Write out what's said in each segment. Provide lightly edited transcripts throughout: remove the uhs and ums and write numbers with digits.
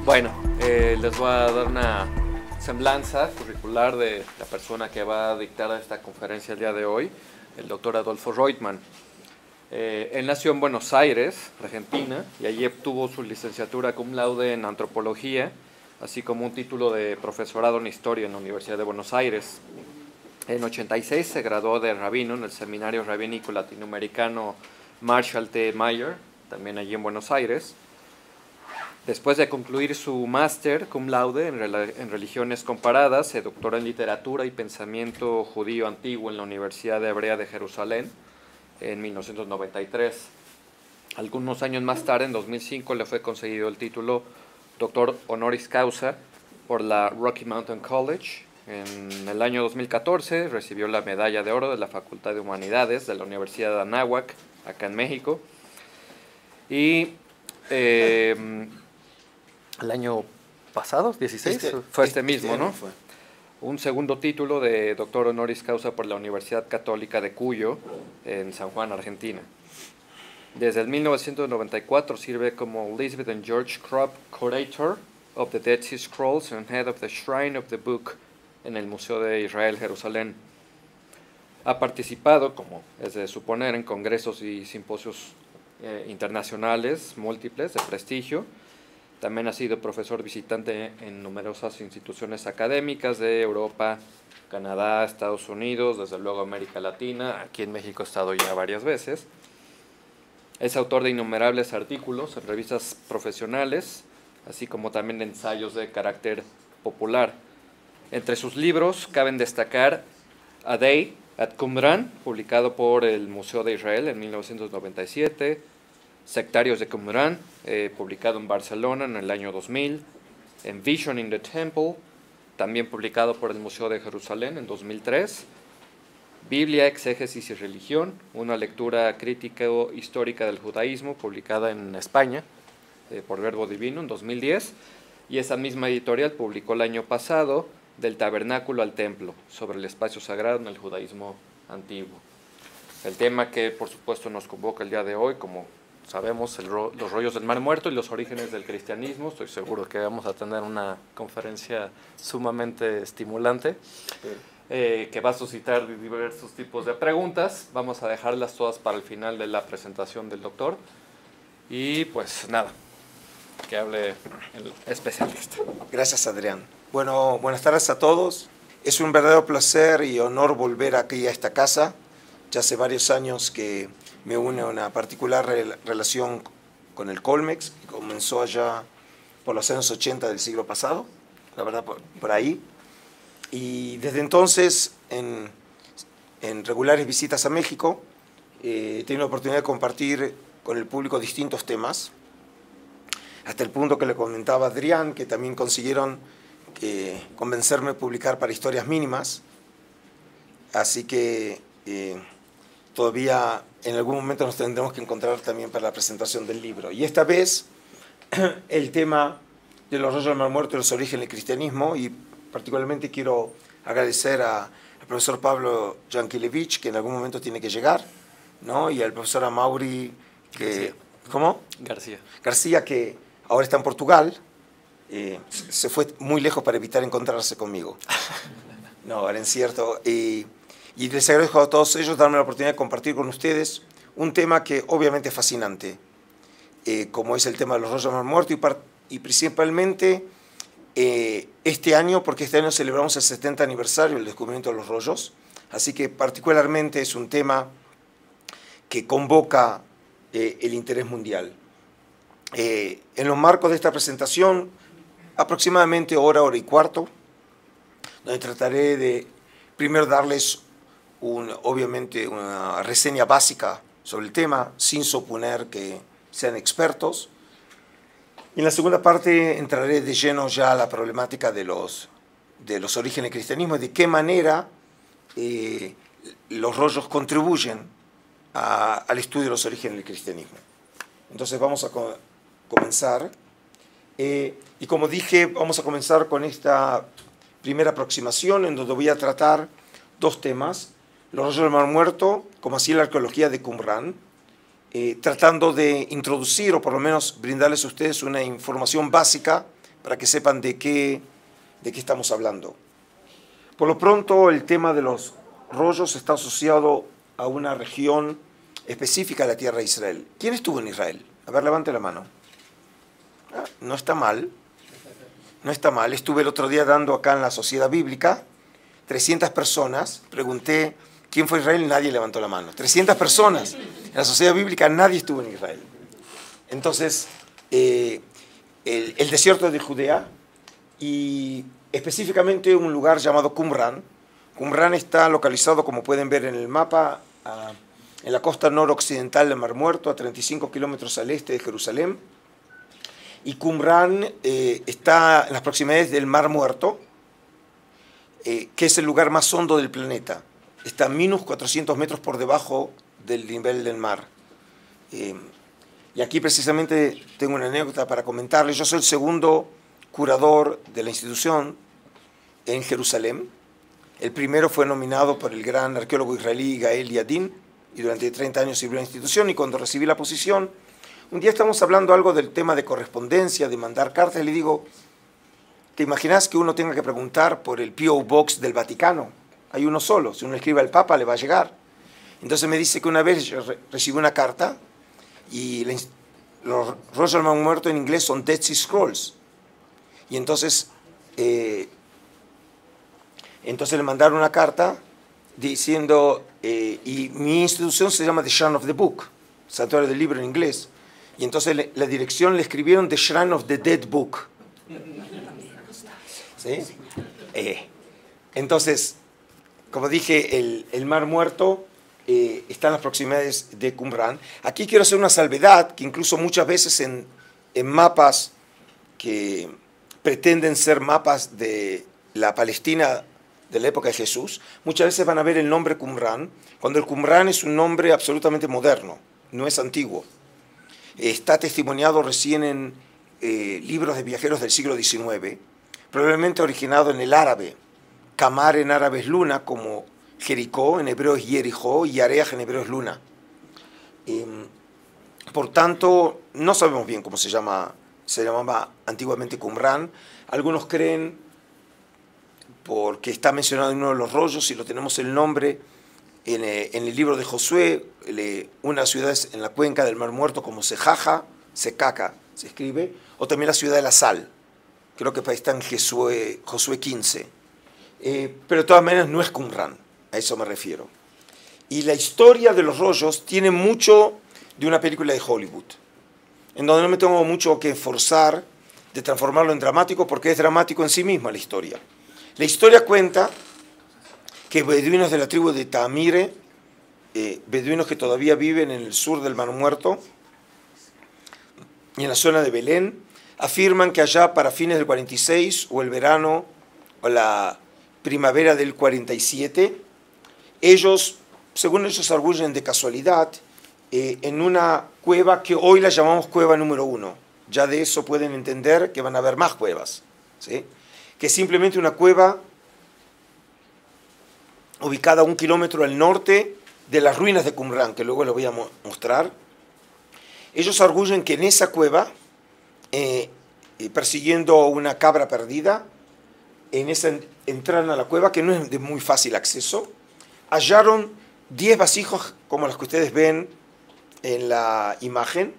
Bueno, les voy a dar una semblanza curricular de la persona que va a dictar esta conferencia el día de hoy, el doctor Adolfo Reutemann. Él nació en Buenos Aires, Argentina, y allí obtuvo su licenciatura cum laude en antropología, así como un título de profesorado en historia en la Universidad de Buenos Aires. En 86 se graduó de rabino en el Seminario Rabínico Latinoamericano Marshall T. Meyer, también allí en Buenos Aires. Después de concluir su máster cum laude en religiones comparadas, se doctoró en literatura y pensamiento judío antiguo en la Universidad Hebrea de Jerusalén en 1993. Algunos años más tarde, en 2005, le fue concedido el título doctor honoris causa por la Rocky Mountain College. En el año 2014 recibió la medalla de oro de la Facultad de Humanidades de la Universidad de Anáhuac, acá en México. Y el año pasado, 16, fue este mismo, ¿no? Fue. Un segundo título de doctor honoris causa por la Universidad Católica de Cuyo, en San Juan, Argentina. Desde el 1994 sirve como Elizabeth and George Krupp Curator of the Dead Sea Scrolls and Head of the Shrine of the Book en el Museo de Israel, Jerusalén. Ha participado, como es de suponer, en congresos y simposios internacionales múltiples de prestigio. También ha sido profesor visitante en numerosas instituciones académicas de Europa, Canadá, Estados Unidos, desde luego América Latina. Aquí en México ha estado ya varias veces. Es autor de innumerables artículos en revistas profesionales, así como también de ensayos de carácter popular. Entre sus libros caben destacar A Day at Qumran, publicado por el Museo de Israel en 1997, Sectarios de Qumran, publicado en Barcelona en el año 2000, Vision in the Temple, también publicado por el Museo de Jerusalén en 2003, Biblia, Exégesis y Religión, una lectura crítico-histórica del judaísmo, publicada en España por Verbo Divino en 2010, y esa misma editorial publicó el año pasado Del Tabernáculo al Templo, sobre el espacio sagrado en el judaísmo antiguo. El tema que por supuesto nos convoca el día de hoy, como sabemos, los rollos del Mar Muerto y los orígenes del cristianismo. Estoy seguro que vamos a tener una conferencia sumamente estimulante, que va a suscitar diversos tipos de preguntas. Vamos a dejarlas todas para el final de la presentación del doctor. Y pues nada, que hable el especialista. Gracias, Adrián. Bueno, buenas tardes a todos. Es un verdadero placer y honor volver aquí a esta casa. Ya hace varios años que me une una particular relación con el Colmex, que comenzó allá por los años 80 del siglo pasado, la verdad por ahí. Y desde entonces, en regulares visitas a México, he tenido la oportunidad de compartir con el público distintos temas, hasta el punto que le comentaba a Adrián, que también consiguieron convencerme de publicar para Historias Mínimas. Así que todavía en algún momento nos tendremos que encontrar también para la presentación del libro. Y esta vez el tema de los rollos del Mar Muerto y los orígenes del cristianismo, y particularmente quiero agradecer al profesor Pablo Yankelevich, que en algún momento tiene que llegar, ¿no? Y al profesor Amaury, que... García. ¿Cómo? García. García, que ahora está en Portugal. Se fue muy lejos para evitar encontrarse conmigo. No, ahora es cierto. Y les agradezco a todos ellos darme la oportunidad de compartir con ustedes un tema que obviamente es fascinante, como es el tema de los rollos del Mar Muerto, y principalmente este año, porque este año celebramos el 70 aniversario del descubrimiento de los rollos, así que particularmente es un tema que convoca el interés mundial. En los marcos de esta presentación, aproximadamente hora y cuarto, donde trataré de primero darles obviamente una reseña básica sobre el tema, sin suponer que sean expertos. Y en la segunda parte entraré de lleno ya a la problemática de los orígenes del cristianismo y de qué manera los rollos contribuyen al estudio de los orígenes del cristianismo. Entonces vamos a comenzar. Y como dije, vamos a comenzar con esta primera aproximación en donde voy a tratar dos temas: los rollos del Mar Muerto, como así la arqueología de Qumran, tratando de introducir, o por lo menos brindarles a ustedes una información básica para que sepan de qué estamos hablando. Por lo pronto, el tema de los rollos está asociado a una región específica de la tierra de Israel. ¿Quién estuvo en Israel? A ver, levante la mano. Ah, no está mal. No está mal. Estuve el otro día dando acá en la Sociedad Bíblica, 300 personas. Pregunté quién fue a Israel y nadie levantó la mano. 300 personas. En la Sociedad Bíblica nadie estuvo en Israel. Entonces, el desierto de Judea y específicamente un lugar llamado Qumran. Qumran está localizado, como pueden ver en el mapa, en la costa noroccidental del Mar Muerto, a 35 kilómetros al este de Jerusalén. Y Qumran está en las proximidades del Mar Muerto, que es el lugar más hondo del planeta. Está a menos 400 metros por debajo del nivel del mar. Y aquí precisamente tengo una anécdota para comentarles. Yo soy el segundo curador de la institución en Jerusalén. El primero fue nominado por el gran arqueólogo israelí Gael Yadin, y durante 30 años sirvió a la institución, y cuando recibí la posición, un día estamos hablando algo del tema de correspondencia, de mandar cartas, y le digo, ¿te imaginas que uno tenga que preguntar por el P.O. Box del Vaticano? Hay uno solo, si uno escribe al Papa le va a llegar. Entonces me dice que una vez yo recibí una carta, y los rollos del Mar Muerto en inglés son Dead Sea Scrolls, y entonces le mandaron una carta diciendo, y mi institución se llama The Shrine of the Book, Santuario del Libro en inglés, y entonces la dirección le escribieron The Shrine of the Dead Book. ¿Sí? Entonces, como dije, el Mar Muerto está en las proximidades de Qumran. Aquí quiero hacer una salvedad, que incluso muchas veces en mapas que pretenden ser mapas de la Palestina de la época de Jesús, muchas veces van a ver el nombre Qumran, cuando el Qumran es un nombre absolutamente moderno, no es antiguo. Está testimoniado recién en libros de viajeros del siglo XIX, probablemente originado en el árabe. Kamar en árabe es luna, como Jericó en hebreo es Jericó, y Areaj en hebreo es luna. Por tanto, no sabemos bien cómo se llamaba antiguamente Qumran. Algunos creen, porque está mencionado en uno de los rollos, y lo tenemos el nombre en el libro de Josué, una ciudad en la cuenca del Mar Muerto como Secaca se escribe, o también la ciudad de la sal, creo que está en Josué 15, pero de todas maneras no es Qumran, a eso me refiero. Y la historia de los rollos tiene mucho de una película de Hollywood, en donde no me tengo mucho que esforzar de transformarlo en dramático, porque es dramático en sí misma la historia. La historia cuenta que beduinos de la tribu de Tamire, beduinos que todavía viven en el sur del Mar Muerto y en la zona de Belén, afirman que allá para fines del 46 o el verano o la primavera del 47, ellos, según ellos arguyen de casualidad, en una cueva que hoy la llamamos cueva número 1, ya de eso pueden entender que van a haber más cuevas, ¿sí? Que es simplemente una cueva ubicada a 1 kilómetro al norte de las ruinas de Qumran, que luego les voy a mostrar. Ellos arguyen que en esa cueva, persiguiendo una cabra perdida, entraron a la cueva, que no es de muy fácil acceso, hallaron 10 vasijos como los que ustedes ven en la imagen.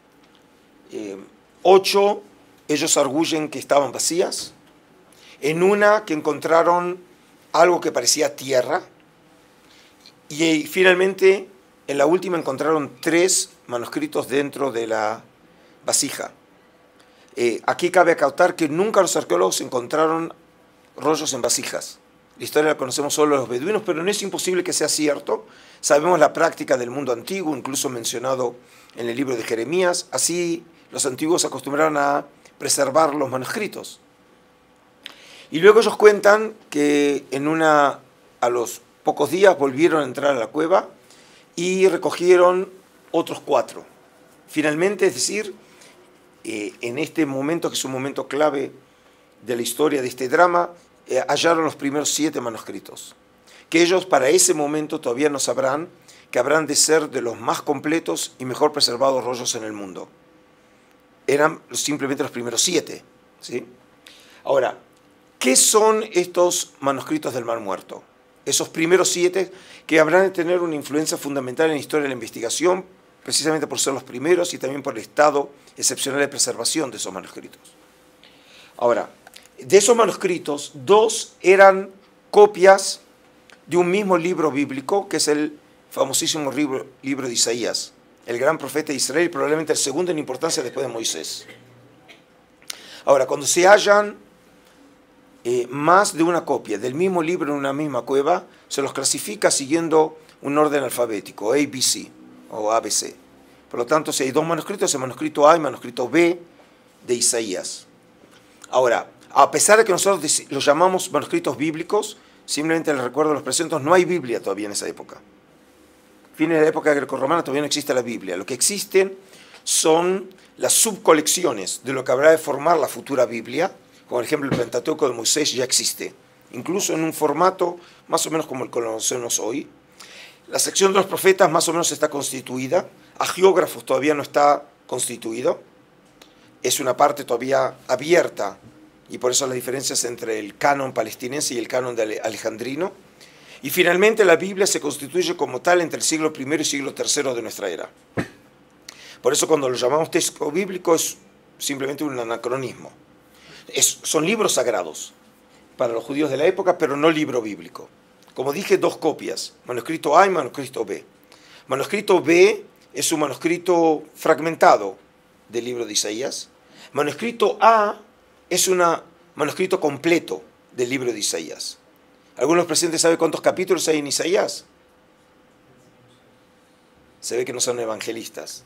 8 ellos arguyen que estaban vacías. En una que encontraron algo que parecía tierra, y finalmente en la última encontraron 3 manuscritos dentro de la vasija. Aquí cabe acautar que nunca los arqueólogos encontraron rollos en vasijas. La historia la conocemos solo los beduinos, pero no es imposible que sea cierto. Sabemos la práctica del mundo antiguo, incluso mencionado en el libro de Jeremías. Así los antiguos acostumbraron a preservar los manuscritos. Y luego ellos cuentan que a los pocos días volvieron a entrar a la cueva y recogieron otros 4. Finalmente, es decir, en este momento, que es un momento clave de la historia de este drama, hallaron los primeros 7 manuscritos, que ellos para ese momento todavía no sabrán que habrán de ser de los más completos y mejor preservados rollos en el mundo. Eran simplemente los primeros 7. ¿sí? Ahora, ¿qué son estos manuscritos del Mar Muerto? Esos primeros 7 que habrán de tener una influencia fundamental en la historia de la investigación, precisamente por ser los primeros y también por el estado excepcional de preservación de esos manuscritos. Ahora, de esos manuscritos, 2 eran copias de un mismo libro bíblico, que es el famosísimo libro de Isaías, el gran profeta de Israel, probablemente el segundo en importancia después de Moisés. Ahora, cuando se hallan más de una copia del mismo libro en una misma cueva, se los clasifica siguiendo un orden alfabético, ABC o ABC. Por lo tanto, si hay 2 manuscritos, el manuscrito A y el manuscrito B de Isaías. Ahora, a pesar de que nosotros los llamamos manuscritos bíblicos, simplemente les recuerdo a los presentes, no hay Biblia todavía en esa época. Fines de la época grecorromana todavía no existe la Biblia. Lo que existen son las subcolecciones de lo que habrá de formar la futura Biblia. Como por ejemplo el Pentateuco de Moisés ya existe, incluso en un formato más o menos como el que conocemos hoy. La sección de los profetas más o menos está constituida. Hagiógrafos todavía no está constituido. Es una parte todavía abierta, y por eso las diferencias entre el canon palestinense y el canon de alejandrino. Y finalmente la Biblia se constituye como tal entre el siglo I y el siglo III de nuestra era. Por eso cuando lo llamamos texto bíblico es simplemente un anacronismo. Son libros sagrados para los judíos de la época, pero no libro bíblico. Como dije, 2 copias, manuscrito A y manuscrito B. Manuscrito B es un manuscrito fragmentado del libro de Isaías. Manuscrito A es un manuscrito completo del libro de Isaías. ¿Algunos presentes saben cuántos capítulos hay en Isaías? Se ve que no son evangelistas.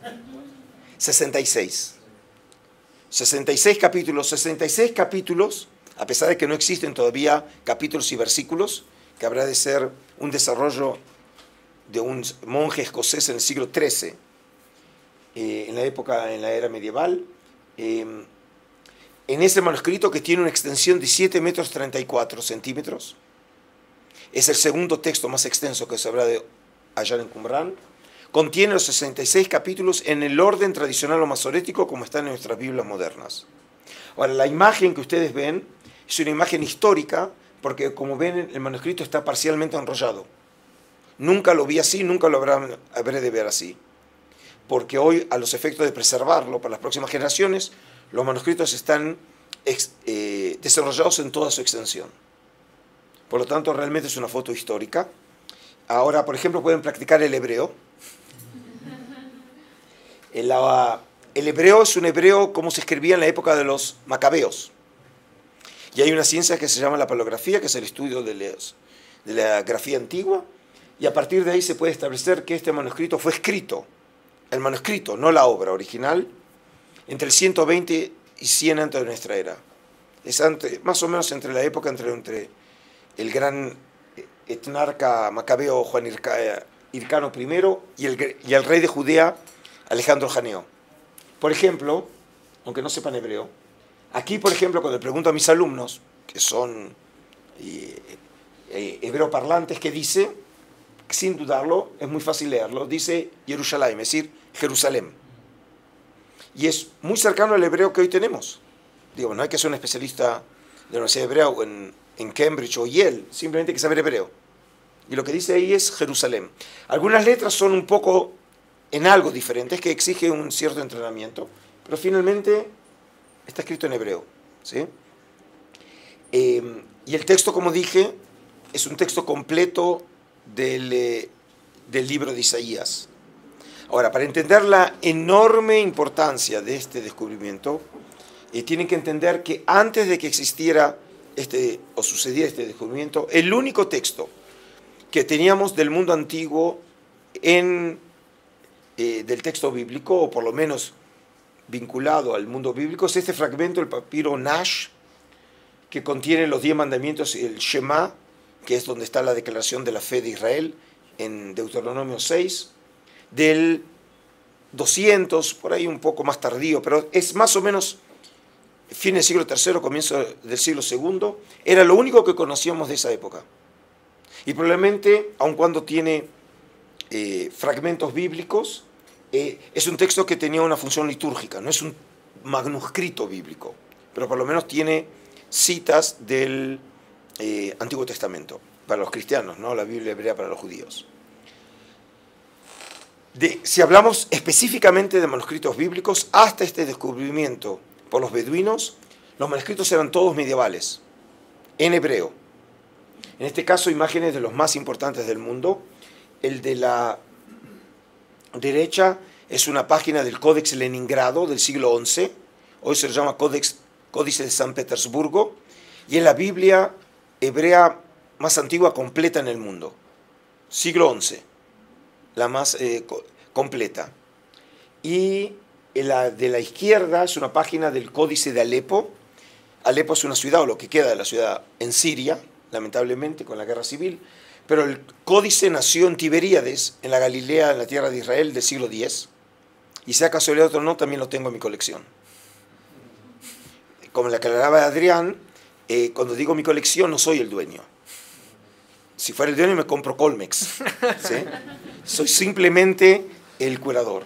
66. 66 capítulos, a pesar de que no existen todavía capítulos y versículos, que habrá de ser un desarrollo de un monje escocés en el siglo XIII, en la era medieval, en ese manuscrito que tiene una extensión de 7 metros 34 centímetros, es el segundo texto más extenso que se habrá de hallar en Qumrán. Contiene los 66 capítulos en el orden tradicional o masorético como están en nuestras Biblias modernas. Ahora, la imagen que ustedes ven es una imagen histórica porque, como ven, el manuscrito está parcialmente enrollado. Nunca lo vi así, nunca lo habré de ver así. Porque hoy, a los efectos de preservarlo para las próximas generaciones, los manuscritos están desarrollados en toda su extensión. Por lo tanto, realmente es una foto histórica. Ahora, por ejemplo, pueden practicar el hebreo. El hebreo es un hebreo como se escribía en la época de los macabeos. Y hay una ciencia que se llama la paleografía, que es el estudio de la grafía antigua, y a partir de ahí se puede establecer que este manuscrito fue escrito, el manuscrito, no la obra original, entre el 120 y 100 antes de nuestra era. Es más o menos entre la época entre el gran etnarca macabeo Juan Hircano I y el rey de Judea Alejandro Janeo. Por ejemplo, aunque no sepan hebreo, aquí, por ejemplo, cuando le pregunto a mis alumnos, que son hebreo parlantes, que dice, sin dudarlo, es muy fácil leerlo, dice Jerusalén, es decir, Jerusalén. Y es muy cercano al hebreo que hoy tenemos. Digo, no hay que ser un especialista de la Universidad Hebrea o en Cambridge o Yale, simplemente hay que saber hebreo. Y lo que dice ahí es Jerusalén. Algunas letras son un poco en algo diferentes, que exige un cierto entrenamiento, pero finalmente está escrito en hebreo, ¿sí? Y el texto, como dije, es un texto completo del libro de Isaías. Ahora, para entender la enorme importancia de este descubrimiento, tienen que entender que antes de que existiera o sucediera este descubrimiento, el único texto que teníamos del mundo antiguo del texto bíblico, o por lo menos vinculado al mundo bíblico, es este fragmento, el papiro Nash, que contiene los 10 mandamientos y el Shema, que es donde está la declaración de la fe de Israel, en Deuteronomio 6, del 200, por ahí un poco más tardío, pero es más o menos fin del siglo III, comienzo del siglo II, era lo único que conocíamos de esa época. Y probablemente, aun cuando tiene fragmentos bíblicos, es un texto que tenía una función litúrgica, no es un manuscrito bíblico, pero por lo menos tiene citas del Antiguo Testamento, para los cristianos, ¿no? La Biblia hebrea para los judíos. Si hablamos específicamente de manuscritos bíblicos, hasta este descubrimiento por los beduinos, los manuscritos eran todos medievales, en hebreo. En este caso, imágenes de los más importantes del mundo. El de la derecha es una página del Códex Leningrado del siglo XI, hoy se lo llama Códice de San Petersburgo, y es la Biblia hebrea más antigua completa en el mundo, siglo XI, la más completa. Y la de la izquierda es una página del Códice de Alepo. Alepo es una ciudad, o lo que queda de la ciudad, en Siria, lamentablemente, con la guerra civil, pero el códice nació en Tiberíades, en la Galilea, en la tierra de Israel, del siglo X, y sea casualidad o no, también lo tengo en mi colección. Como le aclaraba Adrián, cuando digo mi colección, no soy el dueño. Si fuera el dueño, me compro Colmex, ¿sí? Soy simplemente el curador.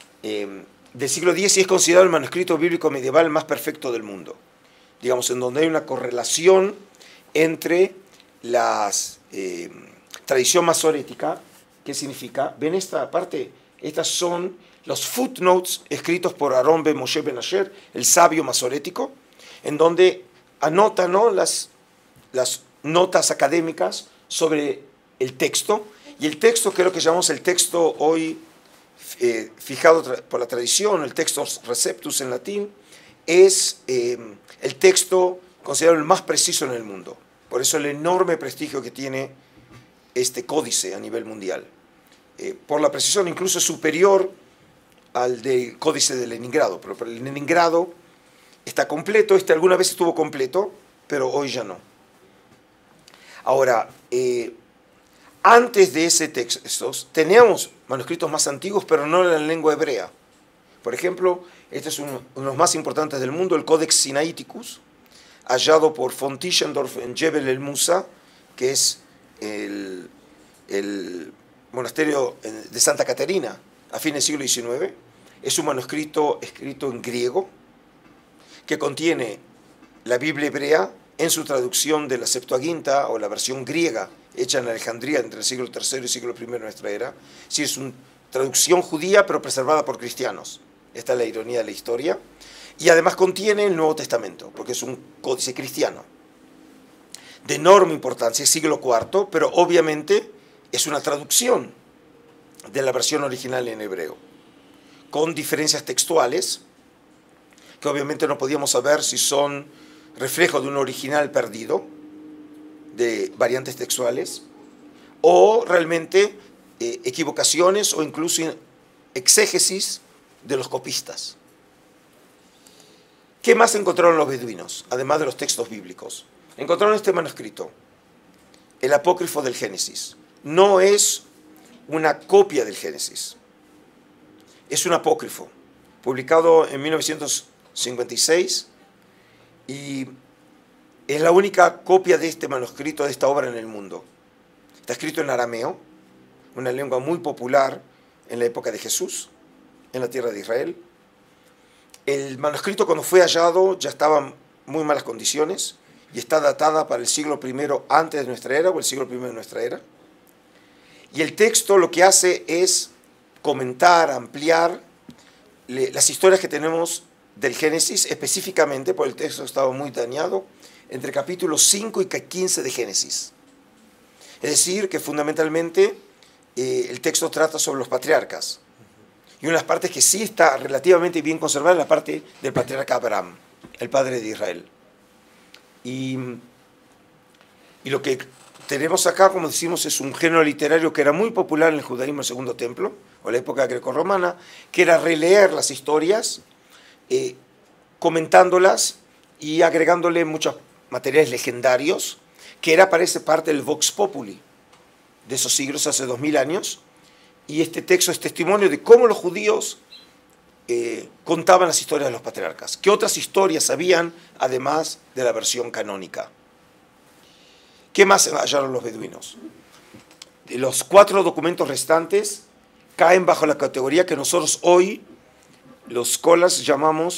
Del siglo X y es considerado el manuscrito bíblico medieval más perfecto del mundo. Digamos, en donde hay una correlación entre la tradición masorética. ¿Qué significa? ¿Ven esta parte? Estas son los footnotes escritos por Aarón ben Moshe ben Asher, el sabio masorético, en donde anota, ¿no?, las notas académicas sobre el texto. Y el texto, que es lo que llamamos el texto hoy fijado por la tradición, el texto receptus en latín, es el texto considerado el más preciso en el mundo. Por eso el enorme prestigio que tiene este códice a nivel mundial. Por la precisión incluso superior al del códice de Leningrado. Pero el Leningrado está completo, este alguna vez estuvo completo, pero hoy ya no. Ahora, antes de ese texto, teníamos manuscritos más antiguos, pero no en la lengua hebrea. Por ejemplo, este es uno de los más importantes del mundo, el Codex Sinaiticus, hallado por von Tischendorf en Jebel el Musa, que es el monasterio de Santa Caterina, a fines del siglo XIX. Es un manuscrito escrito en griego, que contiene la Biblia hebrea en su traducción de la Septuaginta, o la versión griega, hecha en Alejandría entre el siglo III y el siglo I de nuestra era. Sí, es una traducción judía, pero preservada por cristianos. Esta es la ironía de la historia. Y además contiene el Nuevo Testamento, porque es un códice cristiano. De enorme importancia, es siglo IV, pero obviamente es una traducción de la versión original en hebreo, con diferencias textuales, que obviamente no podíamos saber si son reflejo de un original perdido, de variantes textuales, o realmente equivocaciones o incluso exégesis de los copistas. ¿Qué más encontraron los beduinos, además de los textos bíblicos? Encontraron este manuscrito, el apócrifo del Génesis. No es una copia del Génesis, es un apócrifo, publicado en 1956, y es la única copia de este manuscrito, de esta obra en el mundo. Está escrito en arameo, una lengua muy popular en la época de Jesús, en la tierra de Israel. El manuscrito, cuando fue hallado, ya estaba en muy malas condiciones y está datada para el siglo I antes de nuestra era o el siglo I de nuestra era. Y el texto lo que hace es comentar, ampliar las historias que tenemos del Génesis, específicamente, porque el texto estaba muy dañado, entre capítulos 5 y 15 de Génesis. Es decir, que fundamentalmente el texto trata sobre los patriarcas. Y una de las partes que sí está relativamente bien conservada es la parte del patriarca Abraham, el padre de Israel. Y lo que tenemos acá, como decimos, es un género literario que era muy popular en el judaísmo del Segundo Templo, o en la época grecorromana, que era releer las historias, comentándolas y agregándole muchos materiales legendarios, que era, parece, parte del Vox Populi de esos siglos, hace 2000 años. Y este texto es testimonio de cómo los judíos contaban las historias de los patriarcas. ¿Qué otras historias habían, además de la versión canónica? ¿Qué más hallaron los beduinos? Los 4 documentos restantes caen bajo la categoría que nosotros hoy, los scholars, llamamos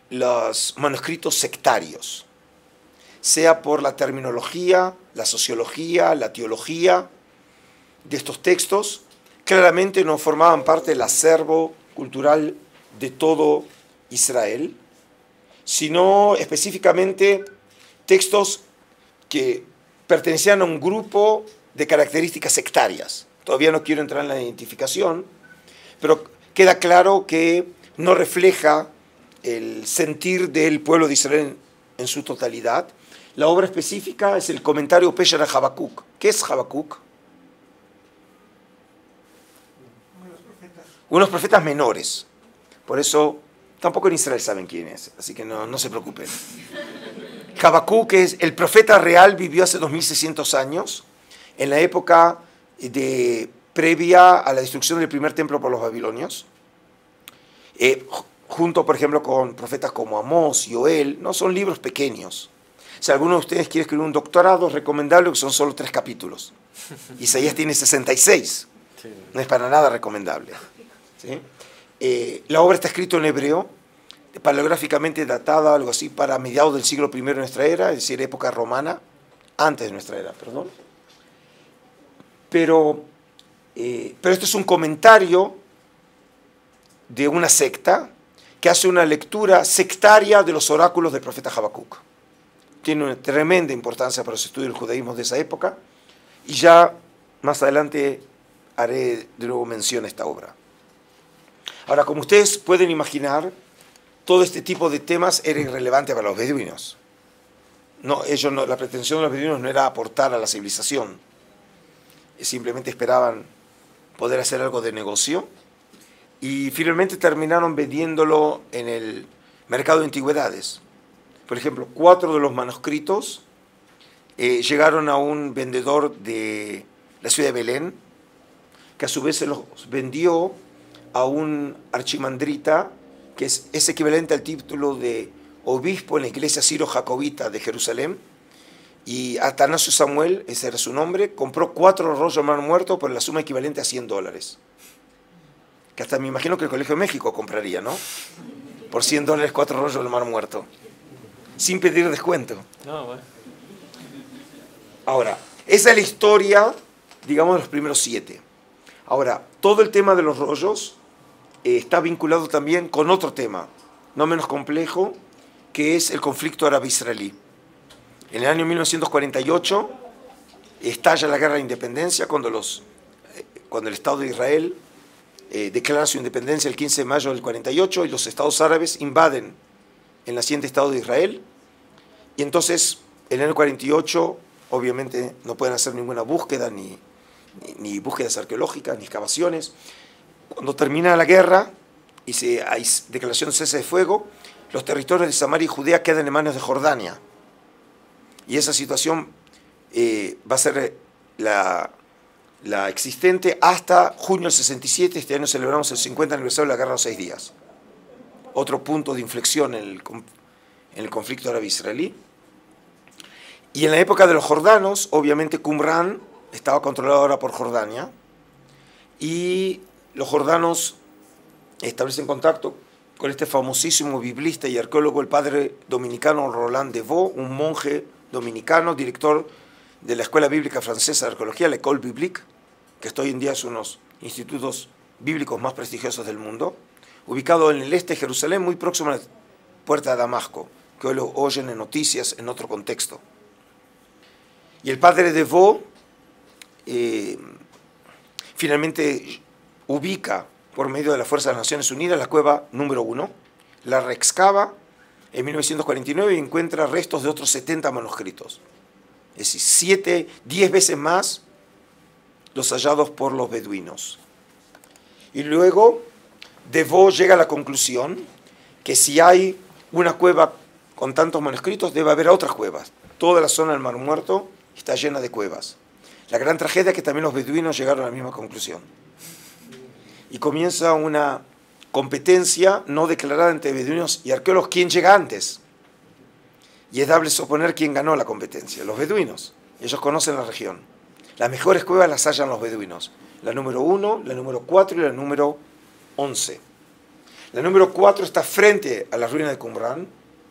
los manuscritos sectarios, sea por la terminología, la sociología, la teología de estos textos. Claramente no formaban parte del acervo cultural de todo Israel, sino específicamente textos que pertenecían a un grupo de características sectarias. Todavía no quiero entrar en la identificación, pero queda claro que no refleja el sentir del pueblo de Israel en su totalidad. La obra específica es el comentario Pesher a Habacuc. ¿Qué es Habacuc? Unos profetas menores. Por eso tampoco en Israel saben quién es, así que no se preocupen. Habacuc, que es el profeta real, vivió hace 2600 años, en la época previa a la destrucción del primer templo por los babilonios. Junto, por ejemplo, con profetas como Amós y Joel. No son libros pequeños. Si alguno de ustedes quiere escribir un doctorado, es recomendable, que son solo 3 capítulos. Isaías tiene 66. Sí. No es para nada recomendable. ¿Sí? La obra está escrita en hebreo, paleográficamente datada, algo así, para mediados del siglo I de nuestra era, es decir, época romana, antes de nuestra era, perdón. Pero esto es un comentario de una secta que hace una lectura sectaria de los oráculos del profeta Habacuc. Tiene una tremenda importancia para los estudios del judaísmo de esa época, y ya más adelante haré de nuevo mención a esta obra. Ahora, como ustedes pueden imaginar, todo este tipo de temas era irrelevante para los beduinos. La pretensión de los beduinos no era aportar a la civilización. Simplemente esperaban poder hacer algo de negocio, y finalmente terminaron vendiéndolo en el mercado de antigüedades. Por ejemplo, 4 de los manuscritos llegaron a un vendedor de la ciudad de Belén, que a su vez se los vendió a un archimandrita, que es equivalente al título de obispo en la iglesia Siro-Jacobita de Jerusalén, y Atanasio Samuel, ese era su nombre, compró 4 rollos de Mar Muerto por la suma equivalente a $100. Que hasta me imagino que el Colegio de México compraría, ¿no? Por $100 4 rollos del Mar Muerto, sin pedir descuento. No, bueno. Ahora, esa es la historia, digamos, de los primeros 7. Ahora, todo el tema de los rollos está vinculado también con otro tema, no menos complejo, que es el conflicto árabe-israelí. En el año 1948 estalla la guerra de independencia cuando el Estado de Israel declara su independencia el 15 de mayo del 48, y los estados árabes invaden el naciente Estado de Israel. Y entonces, en el año 48, obviamente no pueden hacer ninguna búsqueda, ni búsquedas arqueológicas, ni excavaciones. Cuando termina la guerra y hay declaración de cese de fuego, los territorios de Samaria y Judea quedan en manos de Jordania. Y esa situación va a ser la existente hasta junio del 67. Este año celebramos el 50 aniversario de la Guerra de los 6 días. Otro punto de inflexión en el conflicto árabe-israelí. Y en la época de los jordanos, obviamente Qumran estaba controlado ahora por Jordania, y los jordanos establecen contacto con este famosísimo biblista y arqueólogo, el padre dominicano Roland Devaux, un monje dominicano, director de la Escuela Bíblica Francesa de Arqueología, la École Biblique, que hasta hoy en día es uno de los institutos bíblicos más prestigiosos del mundo, ubicado en el este de Jerusalén, muy próximo a la puerta de Damasco, que hoy lo oyen en noticias en otro contexto. Y el padre Devaux finalmente ubica, por medio de la Fuerza de las Naciones Unidas, la cueva número 1, la reexcava en 1949 y encuentra restos de otros 70 manuscritos. Es decir, 10 veces más los hallados por los beduinos. Y luego Devaux llega a la conclusión que si hay una cueva con tantos manuscritos, debe haber otras cuevas. Toda la zona del Mar Muerto está llena de cuevas. La gran tragedia es que también los beduinos llegaron a la misma conclusión. Y comienza una competencia no declarada entre beduinos y arqueólogos. ¿Quién llega antes? Y es dable suponer quién ganó la competencia. Los beduinos. Ellos conocen la región. Las mejores cuevas las hallan los beduinos. La número 1, la número 4 y la número 11. La número 4 está frente a la ruina de Qumran.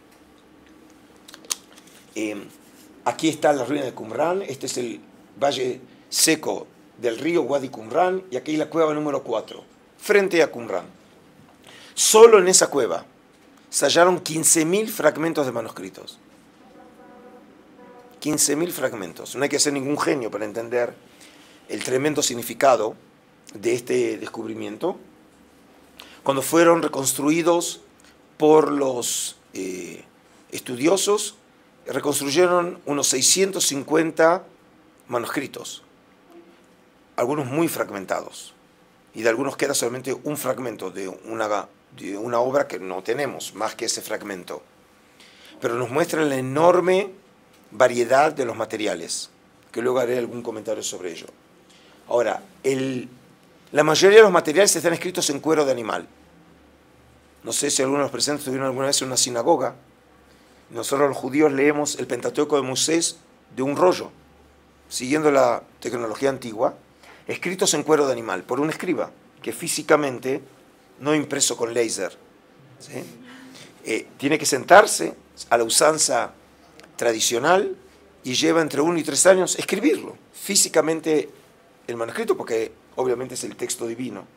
Aquí está la ruina de Qumran. Este es el valle seco del río Wadi Qumran. Y aquí la cueva número 4, frente a Qumran. Solo en esa cueva se hallaron 15.000 fragmentos de manuscritos. 15.000 fragmentos. No hay que ser ningún genio para entender el tremendo significado de este descubrimiento. Cuando fueron reconstruidos por los estudiosos, reconstruyeron unos 650 manuscritos, algunos muy fragmentados, y de algunos queda solamente un fragmento de una obra que no tenemos más que ese fragmento. Pero nos muestra la enorme variedad de los materiales, que luego haré algún comentario sobre ello. Ahora, la mayoría de los materiales están escritos en cuero de animal. No sé si algunos de los presentes tuvieron alguna vez en una sinagoga. Nosotros los judíos leemos el Pentateuco de Moisés de un rollo, siguiendo la tecnología antigua, escritos en cuero de animal, por un escriba, que físicamente no impreso con láser. ¿Sí? Tiene que sentarse a la usanza tradicional y lleva entre 1 y 3 años escribirlo, físicamente el manuscrito, porque obviamente es el texto divino.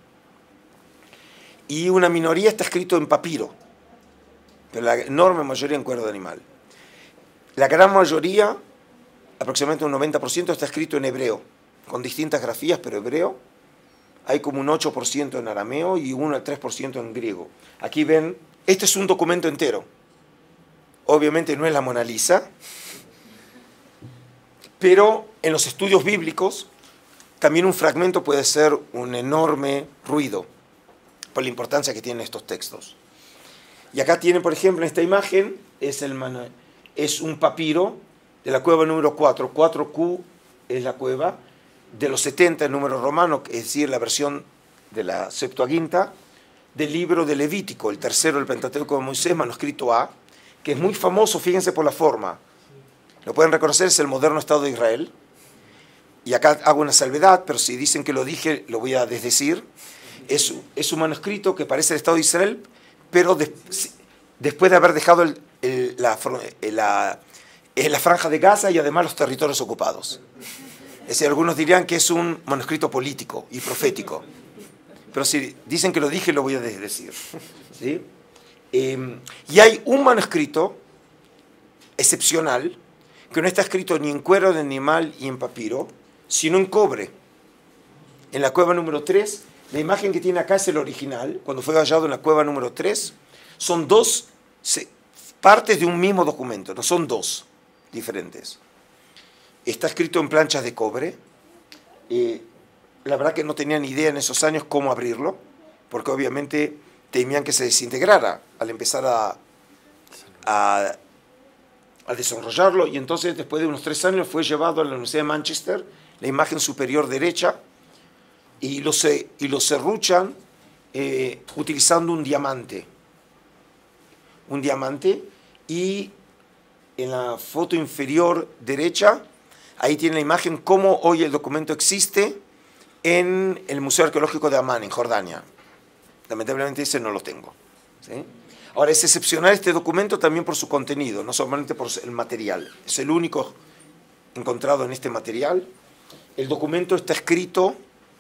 Y una minoría está escrito en papiro, pero la enorme mayoría en cuero de animal. La gran mayoría, aproximadamente un 90%, está escrito en hebreo, con distintas grafías, pero hebreo. Hay como un 8% en arameo y 1 al 3% en griego. Aquí ven, este es un documento entero. Obviamente no es la Mona Lisa, pero en los estudios bíblicos también un fragmento puede ser un enorme ruido por la importancia que tienen estos textos. Y acá tienen, por ejemplo, en esta imagen, es un papiro de la cueva número 4. 4Q es la cueva. De los 70, el número romano, es decir, la versión de la Septuaginta, del libro de Levítico, el tercero del Pentateuco de Moisés, manuscrito A, que es muy famoso, fíjense por la forma. Lo pueden reconocer, es el moderno Estado de Israel. Y acá hago una salvedad, pero si dicen que lo dije, lo voy a desdecir. Es un manuscrito que parece el Estado de Israel, pero después de haber dejado la franja de Gaza y además los territorios ocupados. Es decir, algunos dirían que es un manuscrito político y profético. Pero si dicen que lo dije, lo voy a desdecir. ¿Sí? Y hay un manuscrito excepcional que no está escrito ni en cuero de animal y en papiro, sino en cobre. En la cueva número 3, la imagen que tiene acá es el original. Cuando fue hallado en la cueva número 3, son dos partes de un mismo documento, no son dos diferentes. Está escrito en planchas de cobre. La verdad que no tenían idea en esos años cómo abrirlo, porque obviamente temían que se desintegrara al empezar a desenrollarlo, y entonces después de unos 3 años fue llevado a la Universidad de Manchester, la imagen superior derecha, y lo serruchan utilizando un diamante. Un diamante, y en la foto inferior derecha, ahí tiene la imagen cómo hoy el documento existe en el Museo Arqueológico de Amán, en Jordania. Lamentablemente ese no lo tengo. ¿Sí? Ahora, es excepcional este documento también por su contenido, no solamente por el material. Es el único encontrado en este material. El documento está escrito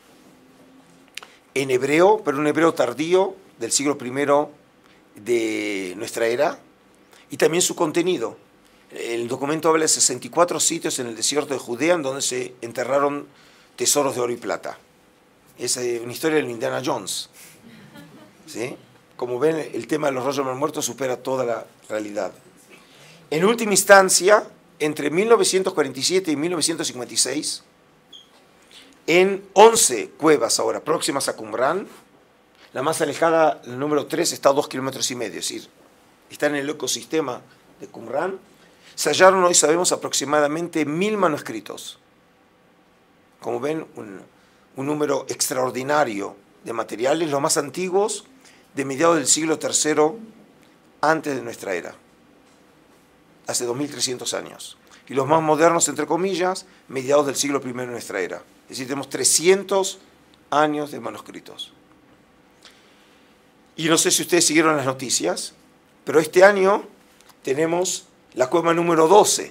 en hebreo, pero un hebreo tardío del siglo I de nuestra era, y también su contenido. El documento habla de 64 sitios en el desierto de Judea en donde se enterraron tesoros de oro y plata. Es una historia de Indiana Jones. ¿Sí? Como ven, el tema de los rollos mal muertos supera toda la realidad. En última instancia, entre 1947 y 1956, en 11 cuevas ahora próximas a Qumran, la más alejada, el número 3, está a 2,5 kilómetros, es decir, está en el ecosistema de Qumran. Se hallaron, hoy sabemos, aproximadamente 1.000 manuscritos. Como ven, un número extraordinario de materiales, los más antiguos de mediados del siglo III antes de nuestra era, hace 2.300 años. Y los más modernos, entre comillas, mediados del siglo I de nuestra era. Es decir, tenemos 300 años de manuscritos. Y no sé si ustedes siguieron las noticias, pero este año tenemos la cueva número 12,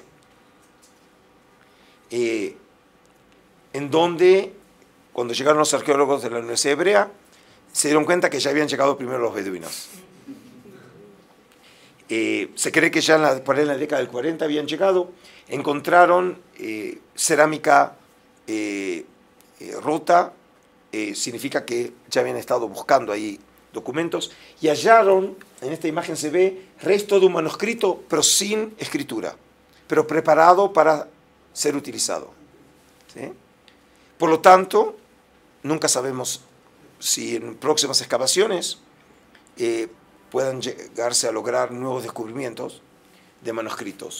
en donde, cuando llegaron los arqueólogos de la Universidad Hebrea, se dieron cuenta que ya habían llegado primero los beduinos. Se cree que ya por ahí en la década del 40 habían llegado, encontraron cerámica rota, significa que ya habían estado buscando ahí documentos, y hallaron, en esta imagen se ve, resto de un manuscrito, pero sin escritura, pero preparado para ser utilizado. ¿Sí? Por lo tanto, nunca sabemos si en próximas excavaciones puedan llegarse a lograr nuevos descubrimientos de manuscritos.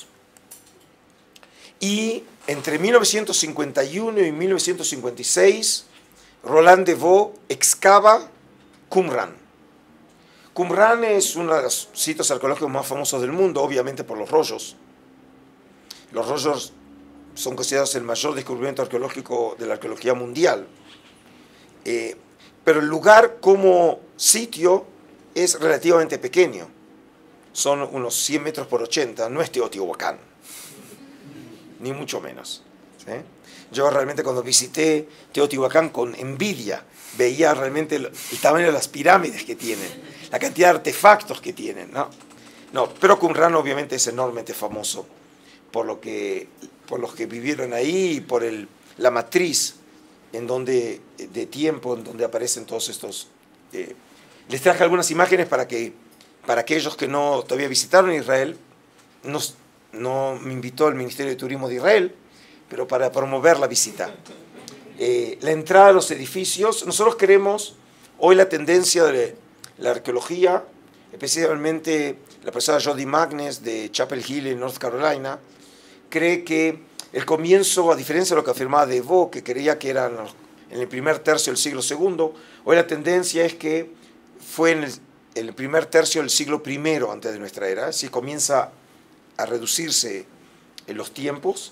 Y entre 1951 y 1956, Roland de Vaux excava Qumran. Qumran es uno de los sitios arqueológicos más famosos del mundo, obviamente por los rollos. Los rollos son considerados el mayor descubrimiento arqueológico de la arqueología mundial. Pero el lugar como sitio es relativamente pequeño. Son unos 100 metros por 80, no es Teotihuacán, ni mucho menos. ¿Sí? Yo realmente cuando visité Teotihuacán con envidia, veía realmente el tamaño de las pirámides que tienen, la cantidad de artefactos que tienen, ¿no? No, pero Qumran obviamente es enormemente famoso por los que vivieron ahí y por la matriz de tiempo en donde aparecen todos estos. Les traje algunas imágenes para aquellos que no todavía visitaron Israel. No me invitó el Ministerio de Turismo de Israel, pero para promover la visita. La entrada a los edificios, nosotros queremos hoy la tendencia de la arqueología, especialmente la profesora Jody Magnes de Chapel Hill en North Carolina, cree que el comienzo, a diferencia de lo que afirmaba De Vaux, que creía que era en el primer tercio del siglo II, hoy la tendencia es que fue en el primer tercio del siglo I antes de nuestra era, así comienza a reducirse en los tiempos,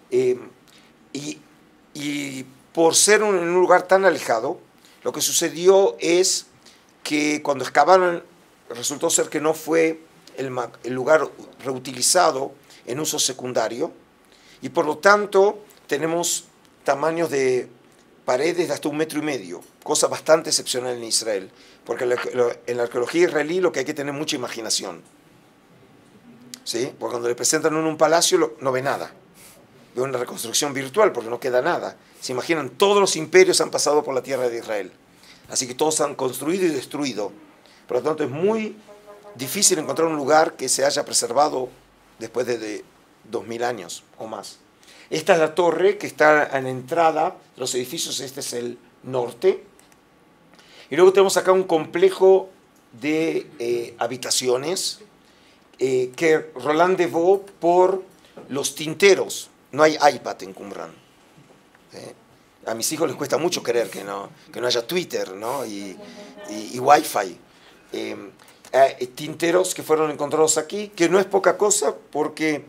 y por ser en un lugar tan alejado, lo que sucedió es que cuando excavaron resultó ser que no fue el lugar reutilizado en uso secundario, y por lo tanto tenemos tamaños de paredes de hasta 1,5 metros, cosa bastante excepcional en Israel, porque en la arqueología israelí lo que hay que tener mucha imaginación. ¿Sí? Porque cuando le presentan un palacio no ve nada, ve una reconstrucción virtual porque no queda nada. Se imaginan, todos los imperios han pasado por la tierra de Israel, así que todos han construido y destruido. Por lo tanto es muy difícil encontrar un lugar que se haya preservado después de 2000 años o más. Esta es la torre que está en la entrada de los edificios, este es el norte. Y luego tenemos acá un complejo de habitaciones que Roland de Vaux, por los tinteros, no hay iPad en Qumran. A mis hijos les cuesta mucho creer que no haya Twitter, ¿no? y Wi-Fi. Tinteros que fueron encontrados aquí, que no es poca cosa porque,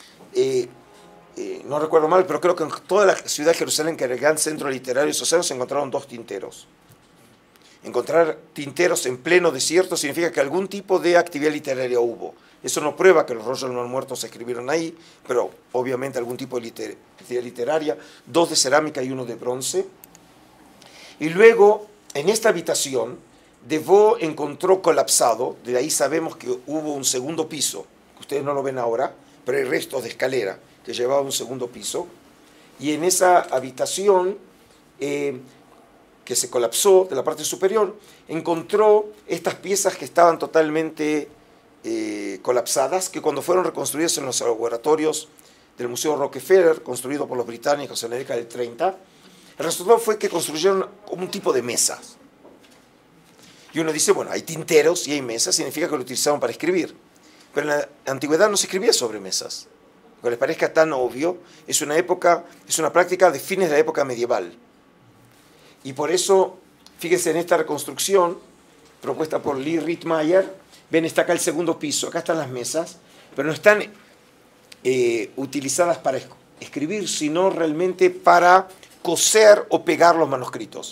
no recuerdo mal, pero creo que en toda la ciudad de Jerusalén, que era el gran centro literario y social, se encontraron 2 tinteros. Encontrar tinteros en pleno desierto significa que algún tipo de actividad literaria hubo. Eso no prueba que los rollos de los muertos se escribieron ahí, pero obviamente algún tipo de actividad literaria, 2 de cerámica y 1 de bronce. Y luego, en esta habitación, De Vaux encontró colapsado, de ahí sabemos que hubo un segundo piso, que ustedes no lo ven ahora, pero hay restos de escalera que llevaba un segundo piso, y en esa habitación que se colapsó de la parte superior, encontró estas piezas que estaban totalmente colapsadas, que cuando fueron reconstruidas en los laboratorios del Museo Rockefeller, construido por los británicos en la década del 30, el resultado fue que construyeron como un tipo de mesas. Y uno dice, bueno, hay tinteros y hay mesas, significa que lo utilizaban para escribir. Pero en la antigüedad no se escribía sobre mesas. Aunque les parezca tan obvio, es una práctica de fines de la época medieval. Y por eso, fíjense en esta reconstrucción propuesta por Lee Rittmeyer, ven, está acá el segundo piso, acá están las mesas, pero no están utilizadas para escribir, sino realmente para coser o pegar los manuscritos.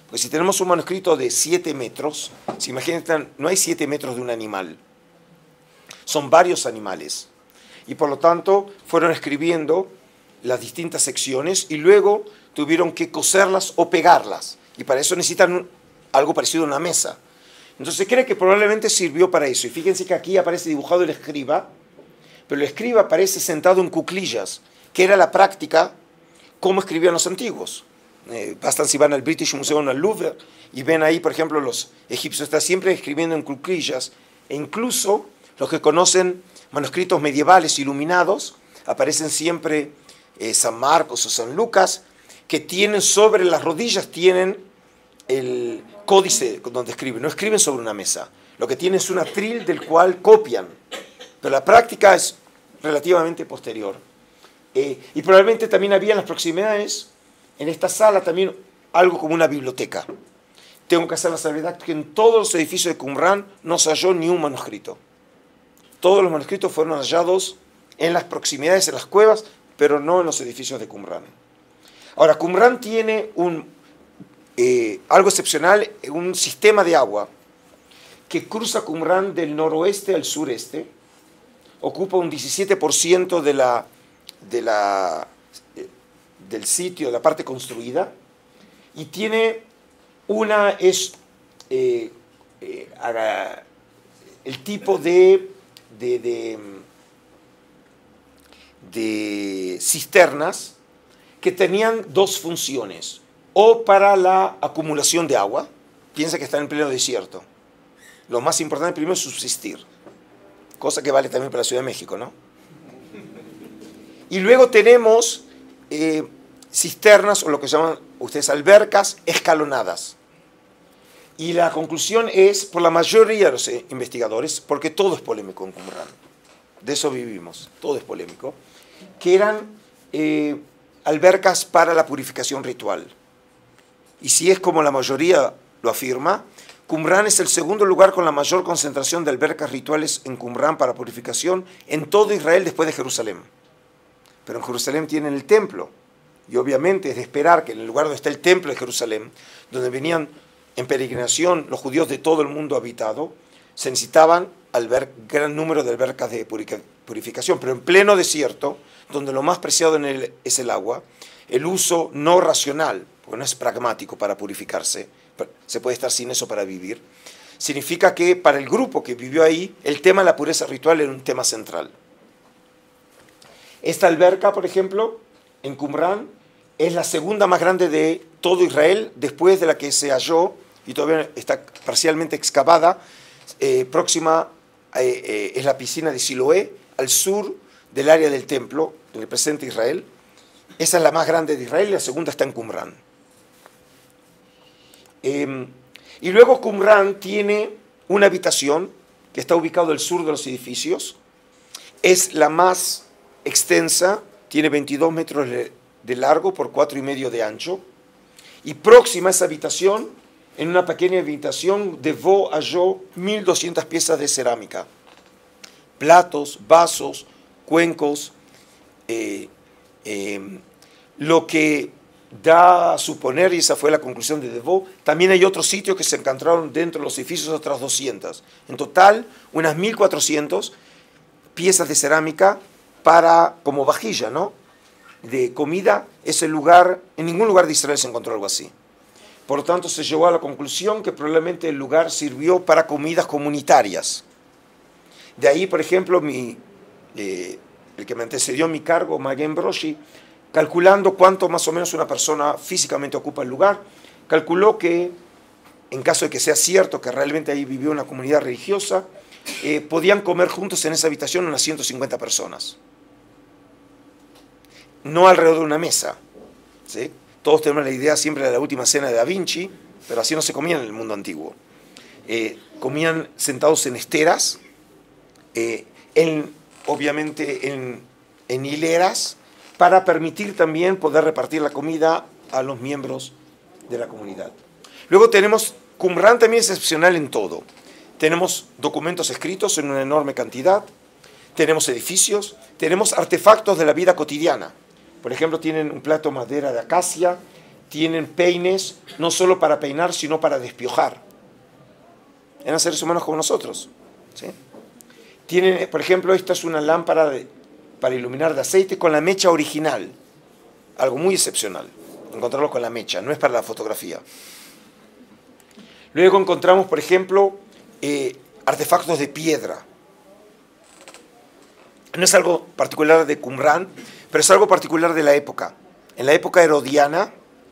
Pues si tenemos un manuscrito de 7 metros, si imaginan, no hay 7 metros de un animal, son varios animales. Y por lo tanto fueron escribiendo las distintas secciones y luego tuvieron que coserlas o pegarlas. Y para eso necesitan algo parecido a una mesa. Entonces se cree que probablemente sirvió para eso. Y fíjense que aquí aparece dibujado el escriba, pero el escriba aparece sentado en cuclillas, que era la práctica como escribían los antiguos. Bastan si van al British Museum, al Louvre, y ven ahí, por ejemplo, los egipcios están siempre escribiendo en cuclillas, e incluso los que conocen manuscritos medievales iluminados, aparecen siempre San Marcos o San Lucas, que tienen sobre las rodillas, tienen el códice donde escriben, no escriben sobre una mesa, lo que tienen es un atril del cual copian, pero la práctica es relativamente posterior. Y probablemente también había en las proximidades, en esta sala también, algo como una biblioteca. Tengo que hacer la salvedad que en todos los edificios de Qumrán no se halló ni un manuscrito. Todos los manuscritos fueron hallados en las proximidades, en las cuevas, pero no en los edificios de Qumrán. Ahora, Qumrán tiene algo excepcional, un sistema de agua que cruza Qumrán del noroeste al sureste, ocupa un 17% del sitio, de la parte construida, y tiene el tipo de cisternas que tenían dos funciones, o para la acumulación de agua, piensa que está en pleno desierto, lo más importante primero es subsistir, cosa que vale también para la Ciudad de México, ¿no? Y luego tenemos cisternas, o lo que llaman ustedes albercas, escalonadas. Y la conclusión es, por la mayoría de los investigadores, porque todo es polémico en Qumrán, de eso vivimos, todo es polémico, que eran albercas para la purificación ritual. Y si es como la mayoría lo afirma, Qumrán es el segundo lugar con la mayor concentración de albercas rituales en Qumrán para purificación en todo Israel después de Jerusalén. Pero en Jerusalén tienen el templo, y obviamente es de esperar que en el lugar donde está el templo de Jerusalén, donde venían en peregrinación los judíos de todo el mundo habitado, se necesitaban gran número de albercas de purificación, pero en pleno desierto, donde lo más preciado es el agua, el uso no racional, porque no es pragmático para purificarse, se puede estar sin eso para vivir, significa que para el grupo que vivió ahí, el tema de la pureza ritual era un tema central. Esta alberca, por ejemplo, en Qumrán, es la segunda más grande de todo Israel, después de la que se halló, y todavía está parcialmente excavada, próxima, es la piscina de Siloé, al sur del área del templo, en el presente Israel. Esa es la más grande de Israel, y la segunda está en Qumrán. Y luego Qumrán tiene una habitación que está ubicada al sur de los edificios, es la más extensa, tiene 22 metros de largo por 4,5 de ancho, y próxima a esa habitación, en una pequeña habitación, Devó halló 1.200 piezas de cerámica, platos, vasos, cuencos, lo que da a suponer, y esa fue la conclusión de Devó, también hay otros sitios que se encontraron dentro de los edificios, otras 200. En total, unas 1.400 piezas de cerámica como vajilla, ¿no?, de comida. Ese lugar, en ningún lugar de Israel se encontró algo así. Por lo tanto, se llegó a la conclusión que probablemente el lugar sirvió para comidas comunitarias. De ahí, por ejemplo, el que me antecedió en mi cargo, Magen Broshi, calculando cuánto más o menos una persona físicamente ocupa el lugar, calculó que, en caso de que sea cierto que realmente ahí vivió una comunidad religiosa, podían comer juntos en esa habitación unas 150 personas. No alrededor de una mesa, ¿sí? Todos tenemos la idea siempre de la última cena de Da Vinci, pero así no se comía en el mundo antiguo. Comían sentados en esteras, obviamente en hileras, para permitir también poder repartir la comida a los miembros de la comunidad. Luego tenemos, Qumrán también es excepcional en todo. Tenemos documentos escritos en una enorme cantidad, tenemos edificios, tenemos artefactos de la vida cotidiana. Por ejemplo, tienen un plato de madera de acacia tienen peines no solo para peinar, sino para despiojar. Eran seres humanos como nosotros, ¿sí? Tienen, por ejemplo, esta es una lámpara para iluminar de aceite con la mecha original. Algo muy excepcional, encontrarlo con la mecha, no es para la fotografía. Luego encontramos, por ejemplo, artefactos de piedra. No es algo particular de Qumrán, pero es algo particular de la época. En la época herodiana,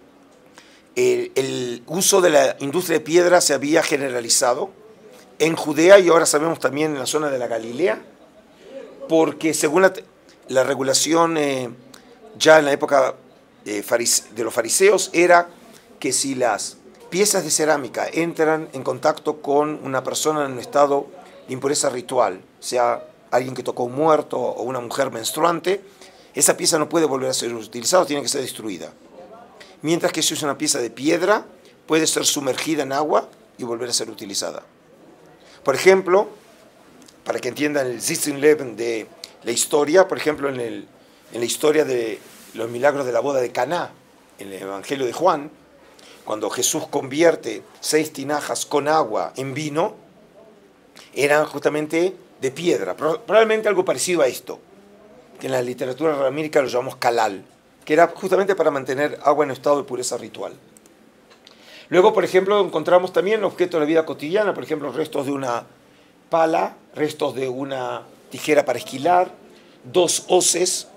el uso de la industria de piedra se había generalizado en Judea y ahora sabemos también en la zona de la Galilea, porque según la regulación ya en la época de los fariseos era que si las piezas de cerámica entran en contacto con una persona en un estado de impureza ritual, sea alguien que tocó un muerto o una mujer menstruante, esa pieza no puede volver a ser utilizada, tiene que ser destruida. Mientras que si es una pieza de piedra, puede ser sumergida en agua y volver a ser utilizada. Por ejemplo, para que entiendan el Sitzenleben de la historia, por ejemplo, en la historia de los milagros de la boda de Caná, en el Evangelio de Juan, cuando Jesús convierte 6 tinajas con agua en vino, eran justamente de piedra, probablemente algo parecido a esto, que en la literatura ramírica lo llamamos calal, que era justamente para mantener agua en estado de pureza ritual. Luego, por ejemplo, encontramos también objetos de la vida cotidiana, por ejemplo, restos de una pala, restos de una tijera para esquilar, 2 hoces.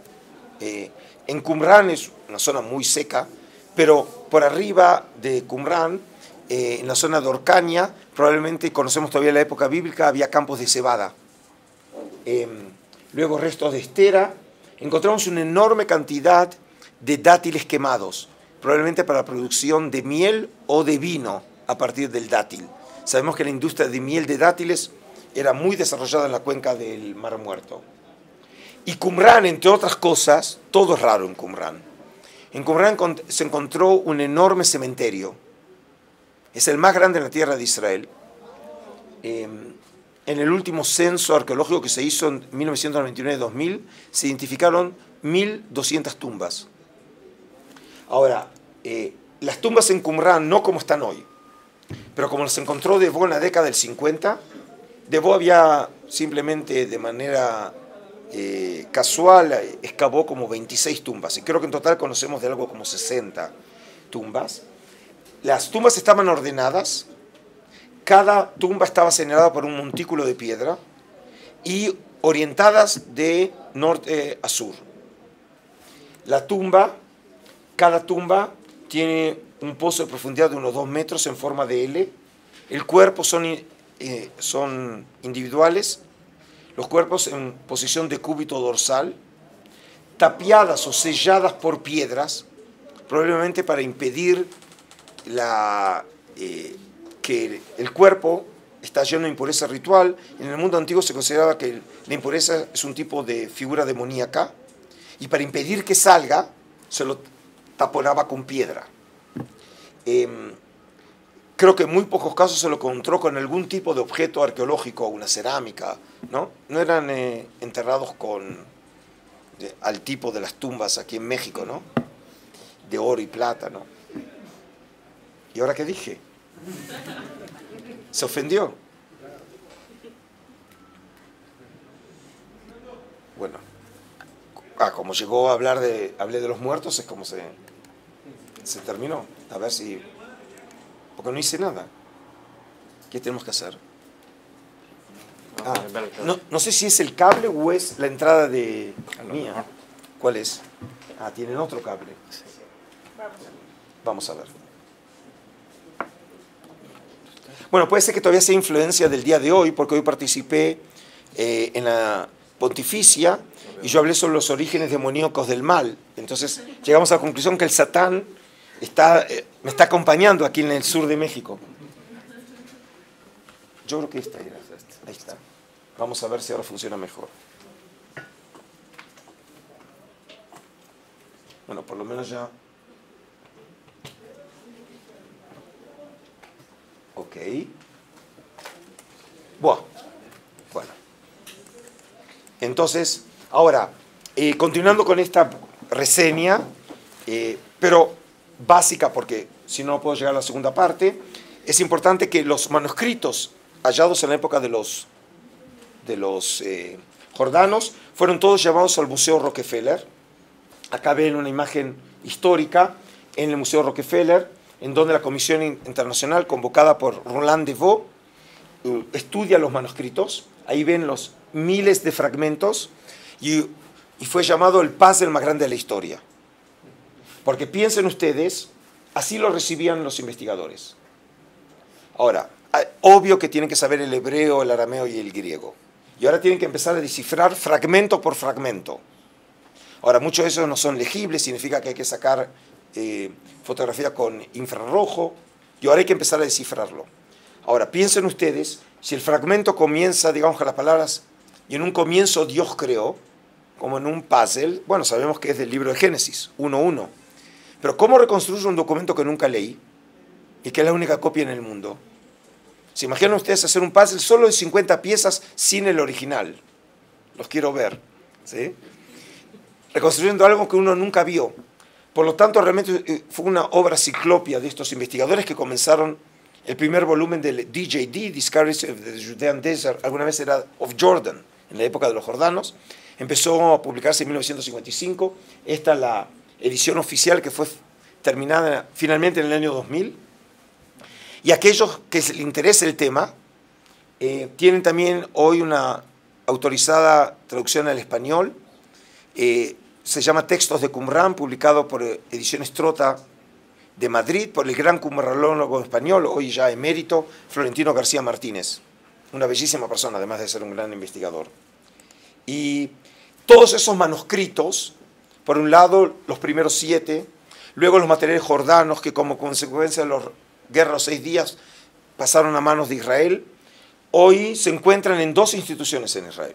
En Qumrán es una zona muy seca, pero por arriba de Qumrán, en la zona de Orcania, probablemente conocemos todavía la época bíblica, había campos de cebada. Luego restos de estera. Encontramos una enorme cantidad de dátiles quemados, probablemente para la producción de miel o de vino a partir del dátil. Sabemos que la industria de miel de dátiles era muy desarrollada en la cuenca del Mar Muerto. Y Qumrán, entre otras cosas, todo es raro en Qumrán. En Qumrán se encontró un enorme cementerio. Es el más grande en la tierra de Israel. En el último censo arqueológico que se hizo en 1999-2000, se identificaron 1.200 tumbas. Ahora, las tumbas en Qumrán no como están hoy, pero como las encontró Debo en la década del 50, Debo había simplemente de manera casual excavó como 26 tumbas, y creo que en total conocemos de algo como 60 tumbas. Las tumbas estaban ordenadas, cada tumba estaba señalada por un montículo de piedra y orientadas de norte a sur. Cada tumba tiene un pozo de profundidad de unos 2 metros en forma de L. El cuerpo son individuales, los cuerpos en posición de cúbito dorsal, tapiadas o selladas por piedras, probablemente para impedir que el cuerpo está lleno de impureza ritual. En el mundo antiguo se consideraba que la impureza es un tipo de figura demoníaca, y para impedir que salga, se lo taponaba con piedra. Creo que en muy pocos casos se lo encontró con algún tipo de objeto arqueológico, una cerámica, ¿no? No eran enterrados al tipo de las tumbas aquí en México, ¿no? De oro y plata, ¿no? ¿Y ahora qué dije? ¿Se ofendió? Bueno. Como llegó a hablé de los muertos, es como se terminó. A ver si... Porque no hice nada. ¿Qué tenemos que hacer? No sé si es el cable o es la entrada de mía. ¿Cuál es? Tienen otro cable. Vamos a ver. Bueno, puede ser que todavía sea influencia del día de hoy, porque hoy participé en la pontificia y yo hablé sobre los orígenes demoníacos del mal. Entonces llegamos a la conclusión que el Satán me está acompañando aquí en el sur de México. Yo creo que esta era. Ahí está. Vamos a ver si ahora funciona mejor. Bueno, por lo menos ya... Ok. Bueno. Entonces, ahora, continuando con esta reseña, pero básica, porque si no puedo llegar a la segunda parte, es importante que los manuscritos hallados en la época de los jordanos fueron todos llevados al Museo Rockefeller. Acá ven una imagen histórica en el Museo Rockefeller, en donde la Comisión Internacional, convocada por Roland Devaux, estudia los manuscritos. Ahí ven los miles de fragmentos y fue llamado el puzzle más grande de la historia. Porque piensen ustedes, así lo recibían los investigadores. Ahora, obvio que tienen que saber el hebreo, el arameo y el griego. Y ahora tienen que empezar a descifrar fragmento por fragmento. Ahora, muchos de esos no son legibles, significa que hay que sacar fotografía con infrarrojo, y ahora hay que empezar a descifrarlo. Ahora, piensen ustedes, si el fragmento comienza, digamos, con las palabras, y en un comienzo Dios creó, como en un puzzle, bueno, sabemos que es del libro de Génesis, 1:1. Pero ¿cómo reconstruyo un documento que nunca leí y que es la única copia en el mundo? ¿Se imaginan ustedes hacer un puzzle solo de 50 piezas sin el original? Los quiero ver, ¿sí? Reconstruyendo algo que uno nunca vio. Por lo tanto, realmente fue una obra ciclopia de estos investigadores que comenzaron el primer volumen del DJD, Discoveries of the Judean Desert, alguna vez era of Jordan, en la época de los jordanos. Empezó a publicarse en 1955. Esta es la edición oficial que fue terminada finalmente en el año 2000. Y aquellos que les interese el tema tienen también hoy una autorizada traducción al español. Se llama Textos de Qumrán, publicado por Ediciones Trota de Madrid, por el gran qumranólogo español, hoy ya emérito, Florentino García Martínez. Una bellísima persona, además de ser un gran investigador. Y todos esos manuscritos, por un lado los primeros 7, luego los materiales jordanos que como consecuencia de la guerra de los 6 días pasaron a manos de Israel, hoy se encuentran en 2 instituciones en Israel.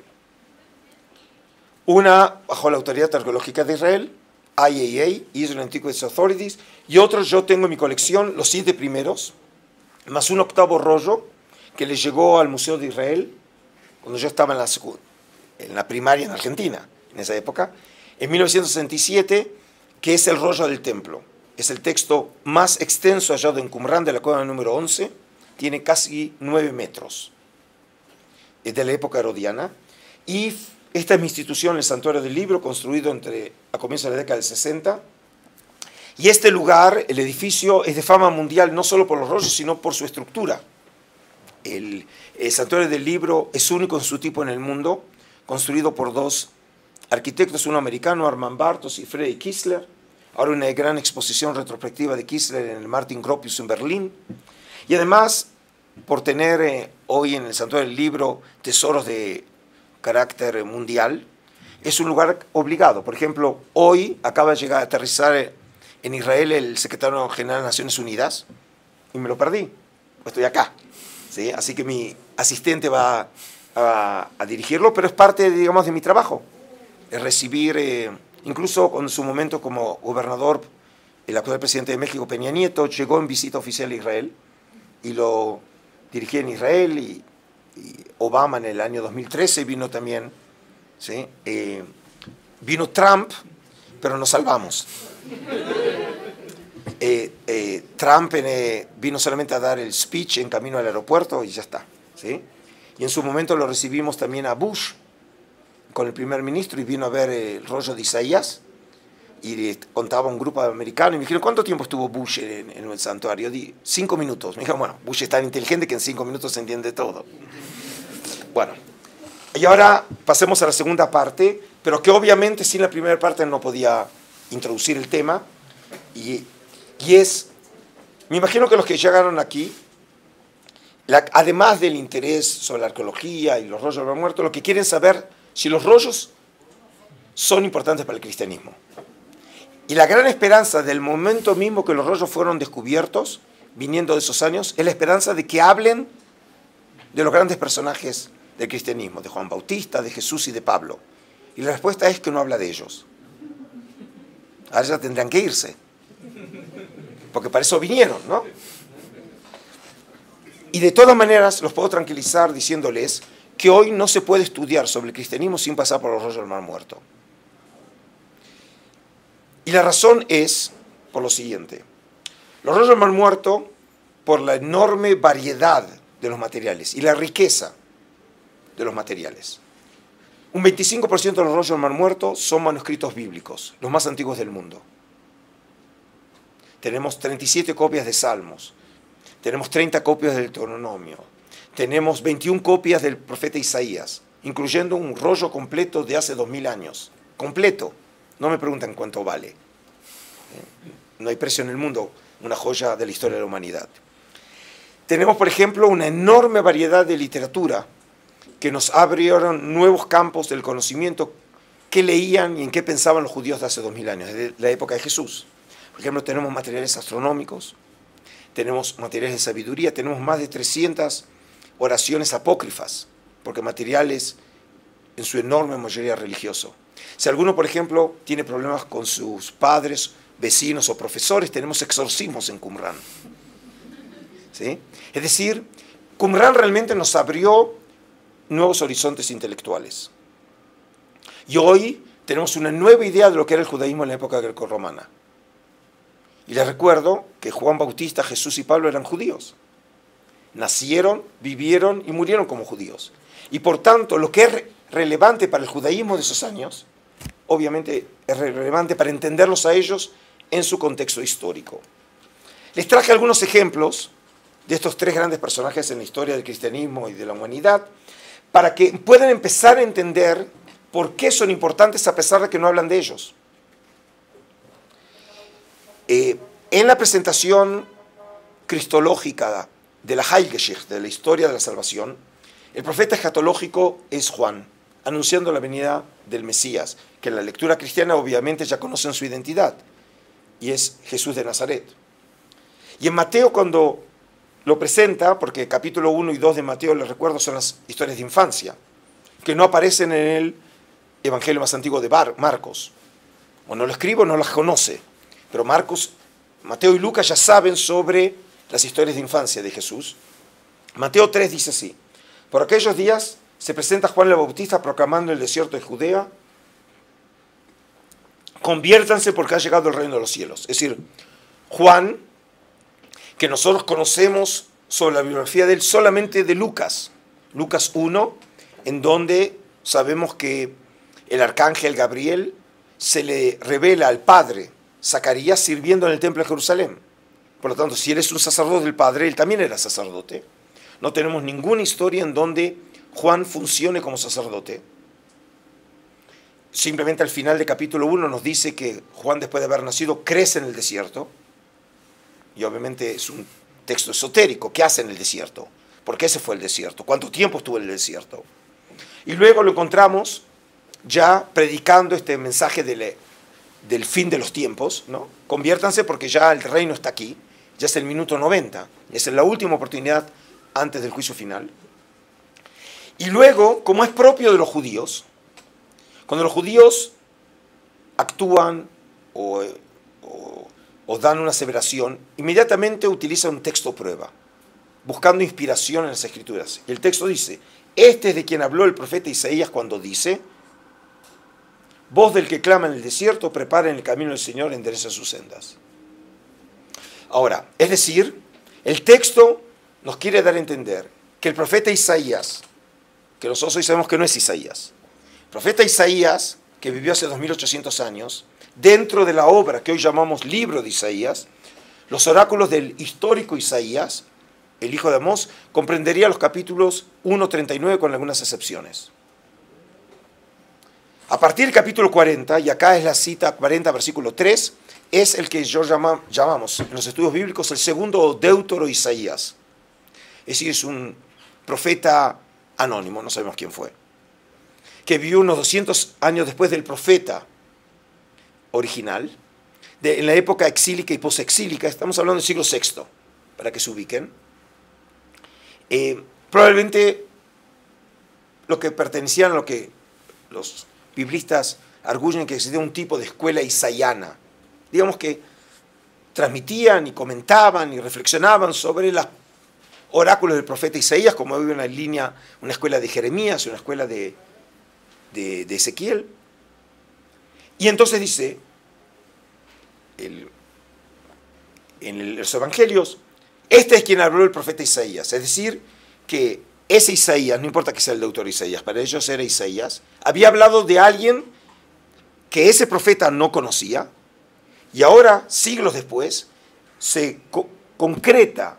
Una bajo la Autoridad Arqueológica de Israel, IAA, Israel Antiquities Authorities, y otros yo tengo en mi colección, los 7 primeros, más un 8º rollo que le llegó al Museo de Israel cuando yo estaba en la primaria en Argentina, en esa época, en 1967, que es el rollo del templo. Es el texto más extenso hallado en Qumrán de la cueva número 11, tiene casi 9 metros. Es de la época herodiana, y esta es mi institución, el Santuario del Libro, construido a comienzos de la década del 60. Y este lugar, el edificio, es de fama mundial no solo por los rollos, sino por su estructura. El Santuario del Libro es único en su tipo en el mundo, construido por 2 arquitectos, uno americano, Armand Bartos, y Freddy Kistler. Ahora una gran exposición retrospectiva de Kistler en el Martin Gropius en Berlín. Y además, por tener hoy en el Santuario del Libro tesoros de carácter mundial, es un lugar obligado. Por ejemplo, hoy acaba de llegar a aterrizar en Israel el secretario general de Naciones Unidas y me lo perdí, estoy acá, ¿sí? Así que mi asistente va a dirigirlo, pero es parte, digamos, de mi trabajo, es recibir, incluso en su momento como gobernador, el actual presidente de México, Peña Nieto, llegó en visita oficial a Israel y lo dirigí en Israel, y Obama en el año 2013 vino también, ¿sí? Vino Trump, pero nos salvamos. Trump vino solamente a dar el speech en camino al aeropuerto y ya está, ¿sí? Y en su momento lo recibimos también a Bush con el primer ministro, y vino a ver el rollo de Isaías y contaba un grupo de americanos y me dijeron, ¿cuánto tiempo estuvo Bush en el santuario? Di 5 minutos. Me dijeron, bueno, Bush es tan inteligente que en 5 minutos se entiende todo. Bueno, y ahora pasemos a la segunda parte, pero que obviamente sin la primera parte no podía introducir el tema, y es, me imagino que los que llegaron aquí, además del interés sobre la arqueología y los rollos de los muertos, lo que quieren saber si los rollos son importantes para el cristianismo. Y la gran esperanza del momento mismo que los rollos fueron descubiertos, viniendo de esos años, es la esperanza de que hablen de los grandes personajes del cristianismo, de Juan Bautista, de Jesús y de Pablo. Y la respuesta es que no habla de ellos. Ahora ya tendrán que irse, porque para eso vinieron, ¿no? Y de todas maneras los puedo tranquilizar diciéndoles que hoy no se puede estudiar sobre el cristianismo sin pasar por los rollos del Mar Muerto. Y la razón es por lo siguiente. Los rollos del Mar Muerto, por la enorme variedad de los materiales y la riqueza de los materiales. Un 25% de los rollos del Mar Muerto son manuscritos bíblicos, los más antiguos del mundo. Tenemos 37 copias de Salmos, tenemos 30 copias del Deuteronomio, tenemos 21 copias del profeta Isaías, incluyendo un rollo completo de hace 2000 años. Completo. No me preguntan cuánto vale. No hay precio en el mundo, una joya de la historia de la humanidad. Tenemos, por ejemplo, una enorme variedad de literatura que nos abrieron nuevos campos del conocimiento, qué leían y en qué pensaban los judíos de hace 2000 años, desde la época de Jesús. Por ejemplo, tenemos materiales astronómicos, tenemos materiales de sabiduría, tenemos más de 300 oraciones apócrifas, porque materiales en su enorme mayoría religioso. Si alguno, por ejemplo, tiene problemas con sus padres, vecinos o profesores, tenemos exorcismos en Qumrán. ¿Sí? Es decir, Qumrán realmente nos abrió nuevos horizontes intelectuales. Y hoy tenemos una nueva idea de lo que era el judaísmo en la época grecorromana. Y les recuerdo que Juan Bautista, Jesús y Pablo eran judíos. Nacieron, vivieron y murieron como judíos. Y por tanto, lo que es relevante para el judaísmo de esos años, obviamente es relevante para entenderlos a ellos en su contexto histórico. Les traje algunos ejemplos de estos tres grandes personajes en la historia del cristianismo y de la humanidad, para que puedan empezar a entender por qué son importantes a pesar de que no hablan de ellos. En la presentación cristológica de la Heilgeschichte, de la historia de la salvación, el profeta escatológico es Juan, anunciando la venida del Mesías, que en la lectura cristiana obviamente ya conocen su identidad, y es Jesús de Nazaret. Y en Mateo, cuando lo presenta, porque capítulo 1 y 2 de Mateo, les recuerdo, son las historias de infancia, que no aparecen en el evangelio más antiguo de Marcos. O no lo escribo, no las conoce, pero Mateo y Lucas ya saben sobre las historias de infancia de Jesús. Mateo 3 dice así: por aquellos días se presenta Juan el Bautista proclamando en el desierto de Judea: conviértanse porque ha llegado el reino de los cielos. Es decir, Juan, que nosotros conocemos sobre la biografía de él solamente de Lucas 1, en donde sabemos que el arcángel Gabriel se le revela al padre Zacarías sirviendo en el templo de Jerusalén. Por lo tanto, si él es un sacerdote del padre, él también era sacerdote. No tenemos ninguna historia en donde Juan funcione como sacerdote. Simplemente al final del capítulo 1 nos dice que Juan, después de haber nacido, crece en el desierto. Y obviamente es un texto esotérico. ¿Qué hace en el desierto? ¿Por qué se fue al desierto? ¿Cuánto tiempo estuvo en el desierto? Y luego lo encontramos ya predicando este mensaje del fin de los tiempos, ¿no? Conviértanse porque ya el reino está aquí. Ya es el minuto 90. Es la última oportunidad antes del juicio final. Y luego, como es propio de los judíos, cuando los judíos actúan o dan una aseveración, inmediatamente utilizan un texto prueba, buscando inspiración en las Escrituras. Y el texto dice: este es de quien habló el profeta Isaías cuando dice: voz del que clama en el desierto, preparen el camino del Señor, endereza sus sendas. Ahora, es decir, el texto nos quiere dar a entender que el profeta Isaías, que nosotros hoy sabemos que no es Isaías, el profeta Isaías, que vivió hace 2800 años, dentro de la obra que hoy llamamos libro de Isaías, los oráculos del histórico Isaías, el hijo de Amós, comprendería los capítulos 1-39 con algunas excepciones. A partir del capítulo 40, y acá es la cita 40, versículo 3, es el que yo llamamos en los estudios bíblicos el segundo Deutero Isaías. Es decir, es un profeta anónimo, no sabemos quién fue, que vivió unos 200 años después del profeta original, en la época exílica y posexílica. Estamos hablando del siglo VI, para que se ubiquen. Probablemente lo que pertenecían a lo que los biblistas arguyen que existía un tipo de escuela isaiana. Digamos que transmitían y comentaban y reflexionaban sobre los oráculos del profeta Isaías, como había una línea, una escuela de Jeremías, una escuela de Ezequiel. Y entonces dice en los evangelios, este es quien habló el profeta Isaías. Es decir, que ese Isaías, no importa que sea el autor Isaías, para ellos era Isaías, había hablado de alguien que ese profeta no conocía, y ahora, siglos después, se concreta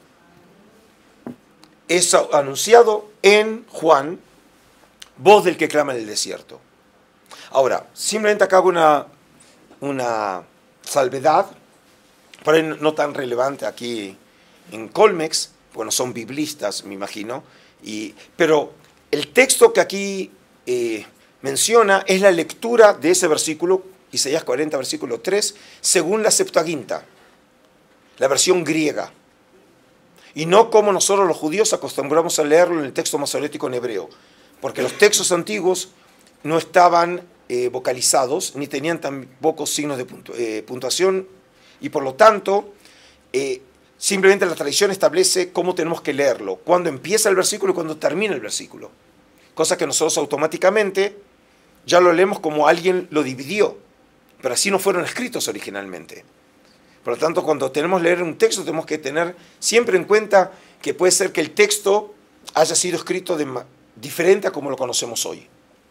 eso anunciado en Juan, voz del que clama en el desierto. Ahora, simplemente acá hago una salvedad, por ahí no tan relevante aquí en Colmex, bueno, son biblistas, me imagino, pero el texto que aquí menciona es la lectura de ese versículo, Isaías 40, versículo 3, según la Septuaginta, la versión griega, y no como nosotros los judíos acostumbramos a leerlo en el texto masorético en hebreo, porque los textos antiguos no estaban vocalizados, ni tenían tan pocos signos de puntuación, y por lo tanto, simplemente la tradición establece cómo tenemos que leerlo, cuándo empieza el versículo y cuándo termina el versículo, cosa que nosotros automáticamente ya lo leemos como alguien lo dividió, pero así no fueron escritos originalmente. Por lo tanto, cuando tenemos que leer un texto, tenemos que tener siempre en cuenta que puede ser que el texto haya sido escrito diferente a como lo conocemos hoy.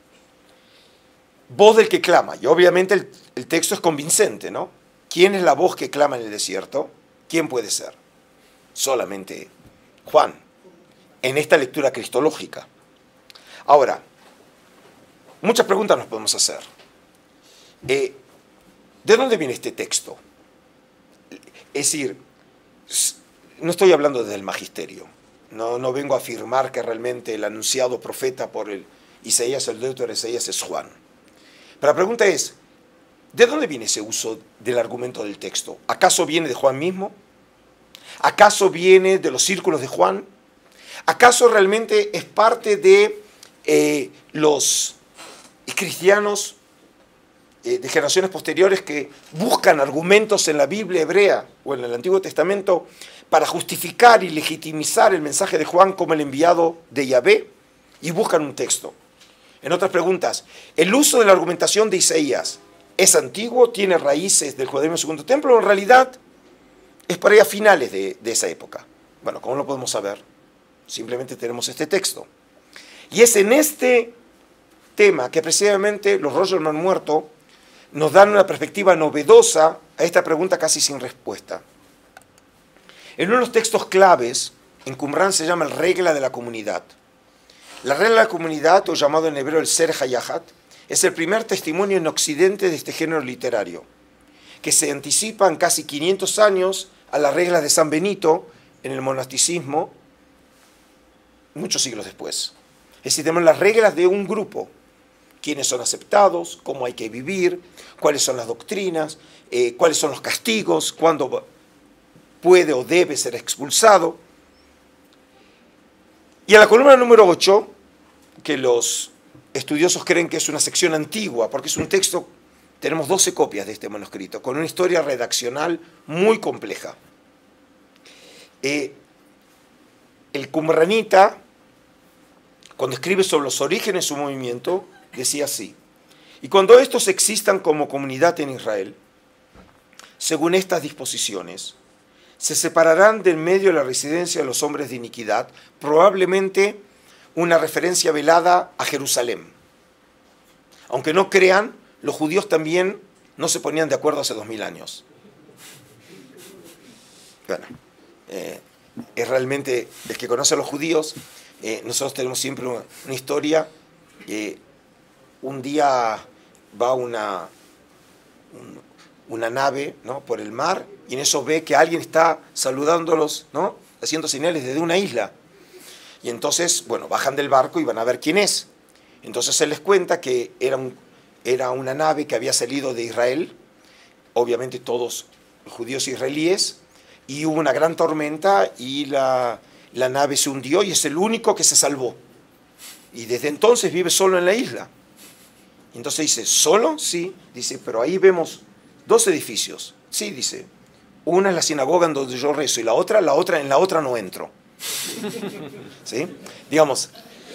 Voz del que clama, y obviamente el texto es convincente, ¿no? ¿Quién es la voz que clama en el desierto? ¿Quién puede ser? Solamente Juan, en esta lectura cristológica. Ahora, muchas preguntas nos podemos hacer. ¿De dónde viene este texto? Es decir, no estoy hablando desde el magisterio, no vengo a afirmar que realmente el anunciado profeta por el Isaías, el deutero de Isaías, es Juan. Pero la pregunta es, ¿de dónde viene ese uso del argumento del texto? ¿Acaso viene de Juan mismo? ¿Acaso viene de los círculos de Juan? ¿Acaso realmente es parte de los cristianos de generaciones posteriores que buscan argumentos en la Biblia hebrea o en el Antiguo Testamento para justificar y legitimizar el mensaje de Juan como el enviado de Yahvé y buscan un texto? En otras preguntas, ¿el uso de la argumentación de Isaías es antiguo, tiene raíces del judaísmo segundo templo o en realidad es por ahí a finales de esa época? Bueno, ¿cómo lo podemos saber? Simplemente tenemos este texto. Y es en este tema que precisamente los rollos del Mar Muerto nos dan una perspectiva novedosa a esta pregunta casi sin respuesta. En uno de los textos claves, en Qumran se llama el regla de la comunidad. La regla de la comunidad, o llamado en hebreo el Ser Hayahat, es el primer testimonio en Occidente de este género literario, que se anticipa en casi 500 años a las reglas de San Benito en el monasticismo, muchos siglos después. Es decir, tenemos las reglas de un grupo, quiénes son aceptados, cómo hay que vivir, cuáles son las doctrinas, cuáles son los castigos, cuándo puede o debe ser expulsado. Y a la columna número 8, que los estudiosos creen que es una sección antigua, porque es un texto, tenemos 12 copias de este manuscrito, con una historia redaccional muy compleja. El qumranita, cuando escribe sobre los orígenes de su movimiento, decía así: y cuando estos existan como comunidad en Israel, según estas disposiciones, se separarán del medio de la residencia de los hombres de iniquidad, probablemente una referencia velada a Jerusalén. Aunque no crean, los judíos también no se ponían de acuerdo hace 2000 años. Bueno, es realmente, el que conoce a los judíos, nosotros tenemos siempre una historia. Un día va una nave, ¿no?, por el mar, y en eso ve que alguien está saludándolos, ¿no?, haciendo señales desde una isla. Y entonces, bueno, bajan del barco y van a ver quién es. Entonces él les cuenta que era una nave que había salido de Israel, obviamente todos judíos israelíes, y hubo una gran tormenta y la nave se hundió y es el único que se salvó. Y desde entonces vive solo en la isla. Y entonces dice, ¿solo? Sí. Dice, pero ahí vemos 2 edificios. Sí, dice, una es la sinagoga en donde yo rezo y en la otra no entro. ¿Sí? Digamos,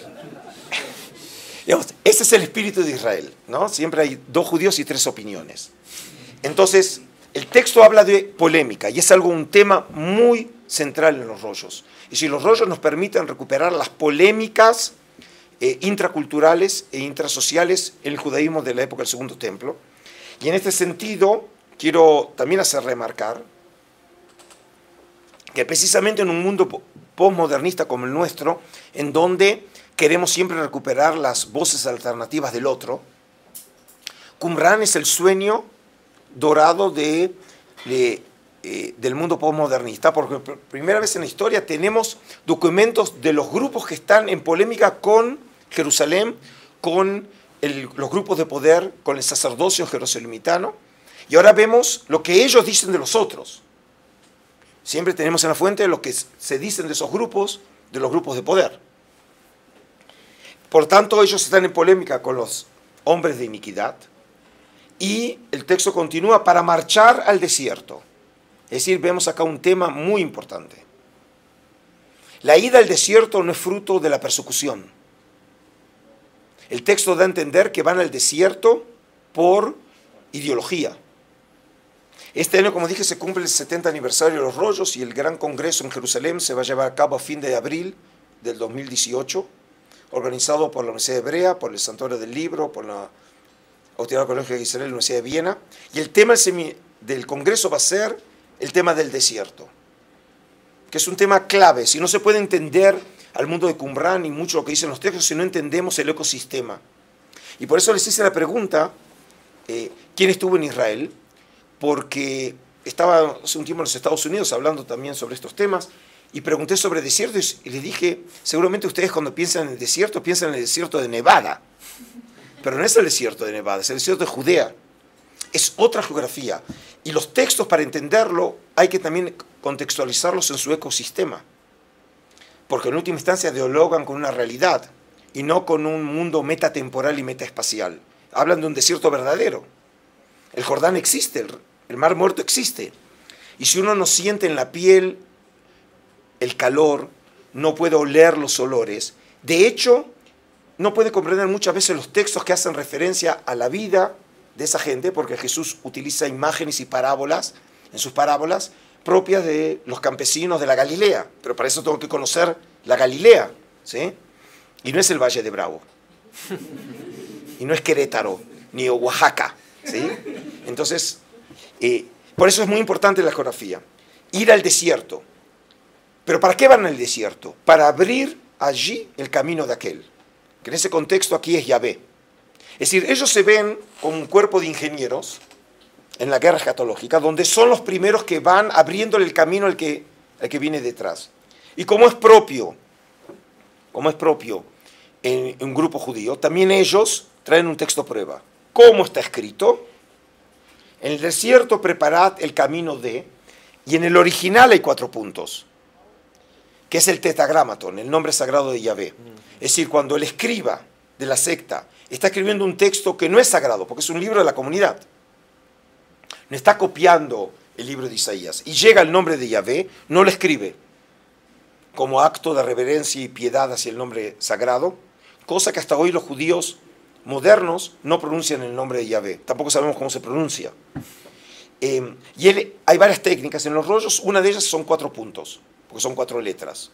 ese es el espíritu de Israel, ¿no? Siempre hay 2 judíos y 3 opiniones. Entonces, el texto habla de polémica y es un tema muy central en los rollos. Y si los rollos nos permiten recuperar las polémicas intraculturales e intrasociales en el judaísmo de la época del Segundo Templo. Y en este sentido, quiero también hacer remarcar que precisamente en un mundo postmodernista como el nuestro, en donde queremos siempre recuperar las voces alternativas del otro, Qumran es el sueño dorado del mundo postmodernista, porque por primera vez en la historia tenemos documentos de los grupos que están en polémica con Jerusalén, con los grupos de poder, con el sacerdocio jerosalimitano, y ahora vemos lo que ellos dicen de los otros. Siempre tenemos en la fuente lo que se dicen de esos grupos, de los grupos de poder. Por tanto, ellos están en polémica con los hombres de iniquidad, y el texto continúa para marchar al desierto. Es decir, vemos acá un tema muy importante. La ida al desierto no es fruto de la persecución. El texto da a entender que van al desierto por ideología. Este año, como dije, se cumple el 70 aniversario de los rollos y el gran congreso en Jerusalén se va a llevar a cabo a fin de abril del 2018, organizado por la Universidad Hebrea, por el Santuario del Libro, por la Autoridad Arqueológica de Israel, la Universidad de Viena. Y el tema del congreso va a ser el tema del desierto, que es un tema clave. Si no se puede entender al mundo de Qumran y mucho lo que dicen los textos si no entendemos el ecosistema. Y por eso les hice la pregunta, ¿quién estuvo en Israel? Porque estaba hace un tiempo en los Estados Unidos hablando también sobre estos temas y pregunté sobre desiertos y les dije, seguramente ustedes cuando piensan en el desierto, piensan en el desierto de Nevada. Pero no es el desierto de Nevada, es el desierto de Judea. Es otra geografía. Y los textos, para entenderlo, hay que también contextualizarlos en su ecosistema. Porque en última instancia dialogan con una realidad y no con un mundo metatemporal y metaespacial. Hablan de un desierto verdadero. El Jordán existe, el Mar Muerto existe. Y si uno no siente en la piel el calor, no puede oler los olores. De hecho, no puede comprender muchas veces los textos que hacen referencia a la vida de esa gente, porque Jesús utiliza imágenes y parábolas, en sus parábolas, propias de los campesinos de la Galilea. Pero para eso tengo que conocer la Galilea, ¿sí? Y no es el Valle de Bravo. Y no es Querétaro, ni Oaxaca, ¿sí? Entonces, por eso es muy importante la geografía. Ir al desierto. ¿Pero para qué van al desierto? Para abrir allí el camino de aquel. Que en ese contexto aquí es Yahvé. Es decir, ellos se ven como un cuerpo de ingenieros en la guerra escatológica, donde son los primeros que van abriéndole el camino al que viene detrás. Y como es propio en un grupo judío, también ellos traen un texto prueba. ¿Cómo está escrito? En el desierto preparad el camino de, y en el original hay 4 puntos, que es el tetragramaton, el nombre sagrado de Yahvé. Es decir, cuando el escriba de la secta está escribiendo un texto que no es sagrado, porque es un libro de la comunidad, no está copiando el libro de Isaías, y llega el nombre de Yahvé, no lo escribe como acto de reverencia y piedad hacia el nombre sagrado, cosa que hasta hoy los judíos modernos no pronuncian el nombre de Yahvé, tampoco sabemos cómo se pronuncia. Hay varias técnicas en los rollos, una de ellas son 4 puntos, porque son 4 letras.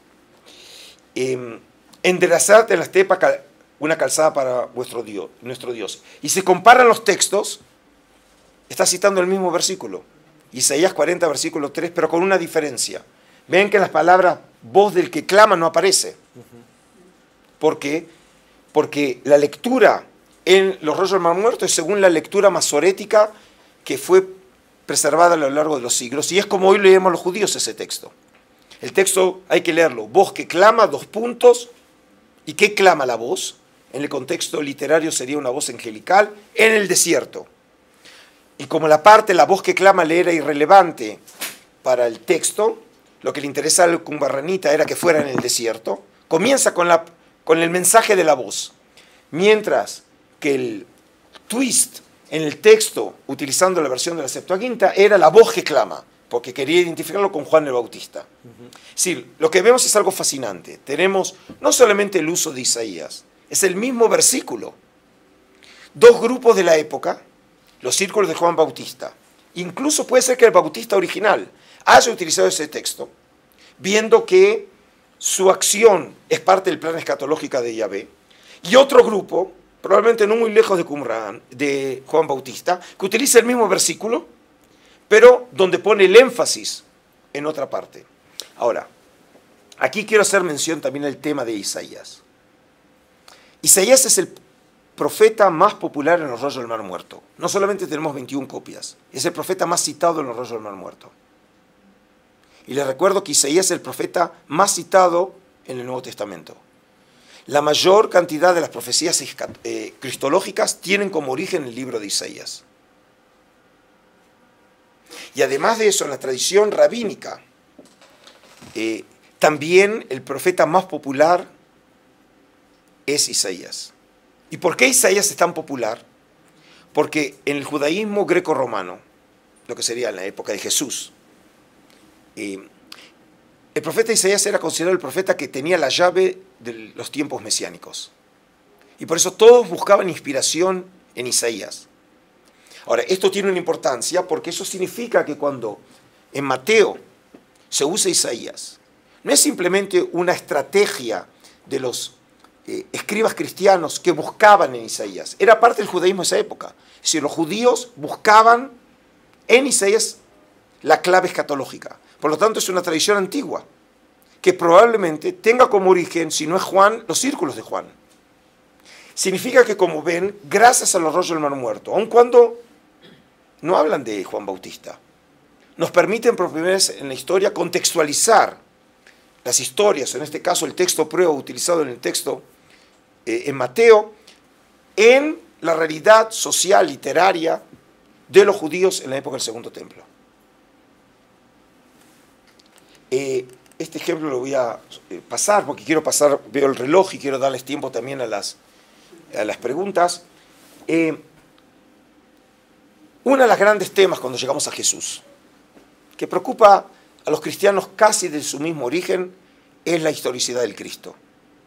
Enderezad en la estepa una calzada para nuestro Dios. Y se comparan los textos, está citando el mismo versículo, Isaías 40, versículo 3, pero con una diferencia. Ven que las palabras voz del que clama no aparece. ¿Por qué? Porque la lectura en los rollos del Mar Muerto es según la lectura masorética que fue preservada a lo largo de los siglos, y es como hoy leemos los judíos ese texto. El texto hay que leerlo, voz que clama, 2 puntos, ¿y qué clama la voz? En el contexto literario sería una voz angelical en el desierto. Y como la voz que clama le era irrelevante para el texto, lo que le interesaba al qumranita era que fuera en el desierto, comienza con el mensaje de la voz. Mientras que el twist en el texto, utilizando la versión de la Septuaginta, era la voz que clama, porque quería identificarlo con Juan el Bautista. Es decir, lo que vemos es algo fascinante. Tenemos no solamente el uso de Isaías, es el mismo versículo. 2 grupos de la época, los círculos de Juan Bautista Incluso puede ser que el bautista original haya utilizado ese texto, viendo que su acción es parte del plan escatológico de Yahvé, y otro grupo, probablemente no muy lejos de Qumran, de Juan Bautista, que utiliza el mismo versículo, pero donde pone el énfasis en otra parte. Ahora, aquí quiero hacer mención también al tema de Isaías. Isaías es el profeta más popular en los rollos del Mar Muerto. No solamente tenemos 21 copias, es el profeta más citado en los rollos del Mar Muerto. Y les recuerdo que Isaías es el profeta más citado en el Nuevo Testamento. La mayor cantidad de las profecías cristológicas tienen como origen el libro de Isaías. Y además de eso, en la tradición rabínica, también el profeta más popular es Isaías. ¿Y por qué Isaías es tan popular? Porque en el judaísmo greco-romano, lo que sería en la época de Jesús, el profeta Isaías era considerado el profeta que tenía la llave de los tiempos mesiánicos. Y por eso todos buscaban inspiración en Isaías. Ahora, esto tiene una importancia porque eso significa que cuando en Mateo se usa Isaías, no es simplemente una estrategia de los escribas cristianos que buscaban en Isaías. Era parte del judaísmo de esa época. Es decir, los judíos buscaban en Isaías la clave escatológica. Por lo tanto, es una tradición antigua que probablemente tenga como origen, si no es Juan, los círculos de Juan. Significa que, como ven, gracias a los rollos del Mar Muerto, aun cuando no hablan de Juan Bautista, nos permiten por primera vez en la historia contextualizar las historias, en este caso el texto prueba utilizado en el texto en Mateo, en la realidad social, literaria de los judíos en la época del Segundo Templo. Este ejemplo lo voy a pasar porque quiero pasar, veo el reloj y quiero darles tiempo también a las preguntas. Uno de los grandes temas cuando llegamos a Jesús, que preocupa a los cristianos casi de su mismo origen, es la historicidad del Cristo.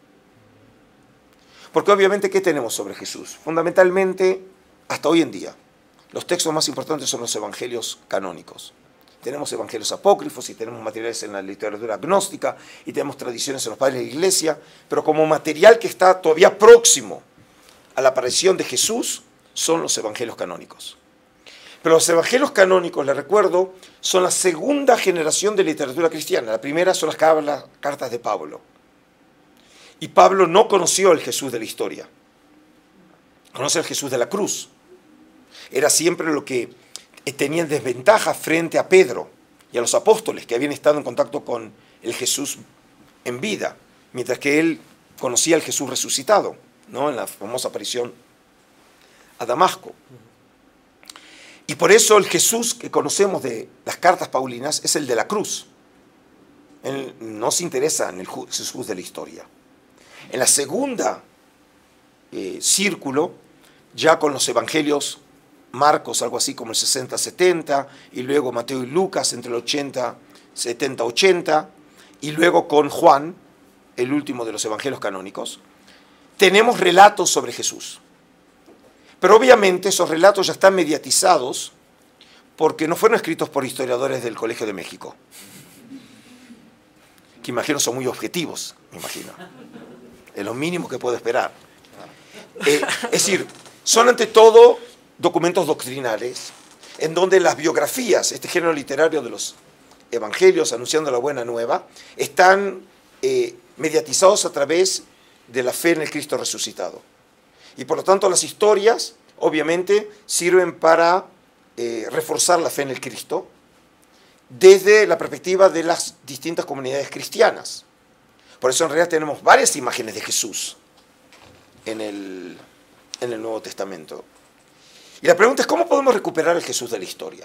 Porque obviamente, ¿qué tenemos sobre Jesús? Fundamentalmente, hasta hoy en día, los textos más importantes son los evangelios canónicos. Tenemos evangelios apócrifos y tenemos materiales en la literatura gnóstica y tenemos tradiciones en los padres de la iglesia, pero como material que está todavía próximo a la aparición de Jesús son los evangelios canónicos. Pero los evangelios canónicos, les recuerdo, son la segunda generación de literatura cristiana. La primera son las cartas de Pablo. Y Pablo no conoció el Jesús de la historia. Conoce el Jesús de la cruz. Era siempre lo que tenía en desventaja frente a Pedro y a los apóstoles que habían estado en contacto con el Jesús en vida, mientras que él conocía al Jesús resucitado, ¿no? En la famosa aparición a Damasco. Y por eso el Jesús que conocemos de las cartas paulinas es el de la cruz. Él no se interesa en el Jesús de la historia. En la segunda círculo, ya con los evangelios, Marcos, algo así como el 60-70, y luego Mateo y Lucas entre el 70-80, y luego con Juan, el último de los evangelios canónicos, tenemos relatos sobre Jesús. Pero obviamente esos relatos ya están mediatizados porque no fueron escritos por historiadores del Colegio de México, que imagino son muy objetivos, me imagino. Es lo mínimo que puedo esperar. Es decir, son ante todo documentos doctrinales en donde las biografías, este género literario de los evangelios anunciando la buena nueva, están mediatizados a través de la fe en el Cristo resucitado. Y por lo tanto las historias, obviamente, sirven para reforzar la fe en el Cristo desde la perspectiva de las distintas comunidades cristianas. Por eso en realidad tenemos varias imágenes de Jesús en el Nuevo Testamento. Y la pregunta es, ¿cómo podemos recuperar el Jesús de la historia?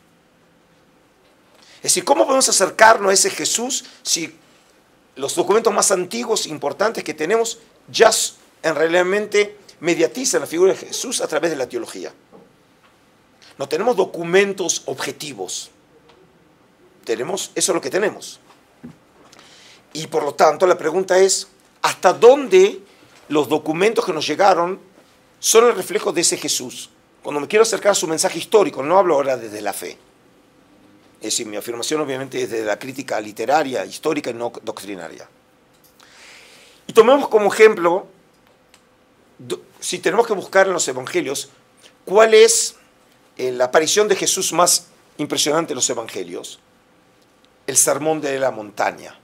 Es decir, ¿cómo podemos acercarnos a ese Jesús si los documentos más antiguos, importantes que tenemos, ya realmente mediatizan la figura de Jesús a través de la teología? No tenemos documentos objetivos. Eso es lo que tenemos. Y por lo tanto, la pregunta es, ¿hasta dónde los documentos que nos llegaron son el reflejo de ese Jesús cuando me quiero acercar a su mensaje histórico, no hablo ahora desde la fe. Es decir, mi afirmación obviamente es desde la crítica literaria, histórica y no doctrinaria. Y tomemos como ejemplo, si tenemos que buscar en los evangelios, ¿cuál es la aparición de Jesús más impresionante en los evangelios? El sermón de la montaña.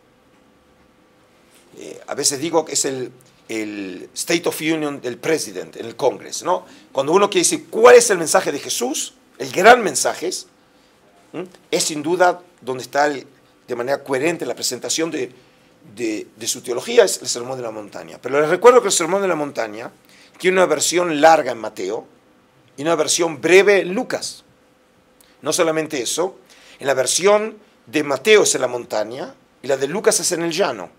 A veces digo que es el State of Union del presidente en el Congreso, ¿no? Cuando uno quiere decir cuál es el mensaje de Jesús, el gran mensaje es sin duda donde está de manera coherente la presentación de su teología, es el sermón de la montaña. Pero les recuerdo que el sermón de la montaña tiene una versión larga en Mateo y una versión breve en Lucas. No solamente eso, en la versión de Mateo es en la montaña y la de Lucas es en el llano.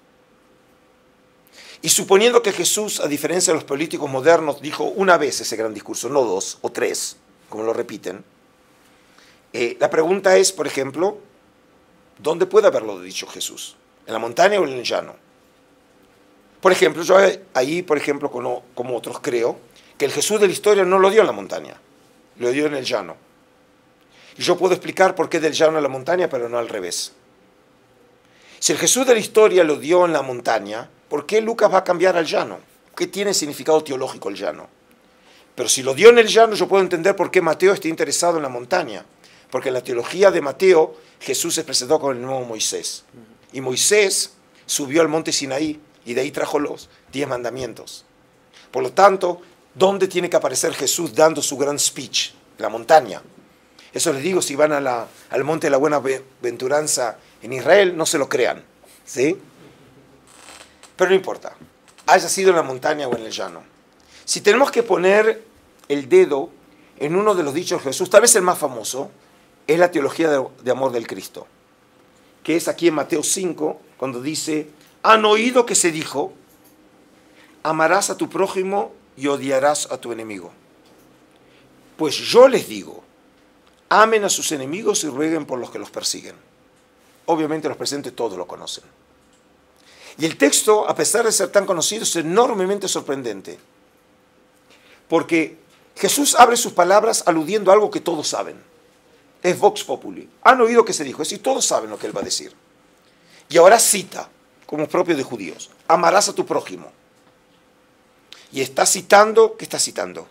Y suponiendo que Jesús, a diferencia de los políticos modernos, dijo una vez ese gran discurso, no dos o tres, como lo repiten, la pregunta es, por ejemplo, ¿dónde puede haberlo dicho Jesús? ¿En la montaña o en el llano? Por ejemplo, yo ahí, por ejemplo, como otros creo, que el Jesús de la historia no lo dio en la montaña, lo dio en el llano. Y yo puedo explicar por qué del llano a la montaña, pero no al revés. Si el Jesús de la historia lo dio en la montaña, ¿por qué Lucas va a cambiar al llano? ¿Qué tiene significado teológico el llano? Pero si lo dio en el llano, yo puedo entender por qué Mateo está interesado en la montaña. Porque en la teología de Mateo, Jesús se presentó con el nuevo Moisés. Y Moisés subió al monte Sinaí y de ahí trajo los 10 mandamientos. Por lo tanto, ¿dónde tiene que aparecer Jesús dando su gran speech? La montaña. Eso les digo, si van al monte de la Buenaventuranza en Israel, no se lo crean. ¿Sí? Pero no importa, haya sido en la montaña o en el llano. Si tenemos que poner el dedo en uno de los dichos de Jesús, tal vez el más famoso, es la teología de amor del Cristo, que es aquí en Mateo 5, cuando dice, han oído que se dijo, amarás a tu prójimo y odiarás a tu enemigo. Pues yo les digo, amen a sus enemigos y rueguen por los que los persiguen. Obviamente los presentes todos lo conocen. Y el texto, a pesar de ser tan conocido, es enormemente sorprendente. Porque Jesús abre sus palabras aludiendo a algo que todos saben. Es vox populi. Han oído que se dijo, es decir, todos saben lo que él va a decir. Y ahora cita, como propio de judíos, amarás a tu prójimo. Y está citando, ¿qué está citando?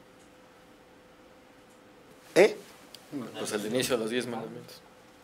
Pues el inicio de los 10 mandamientos.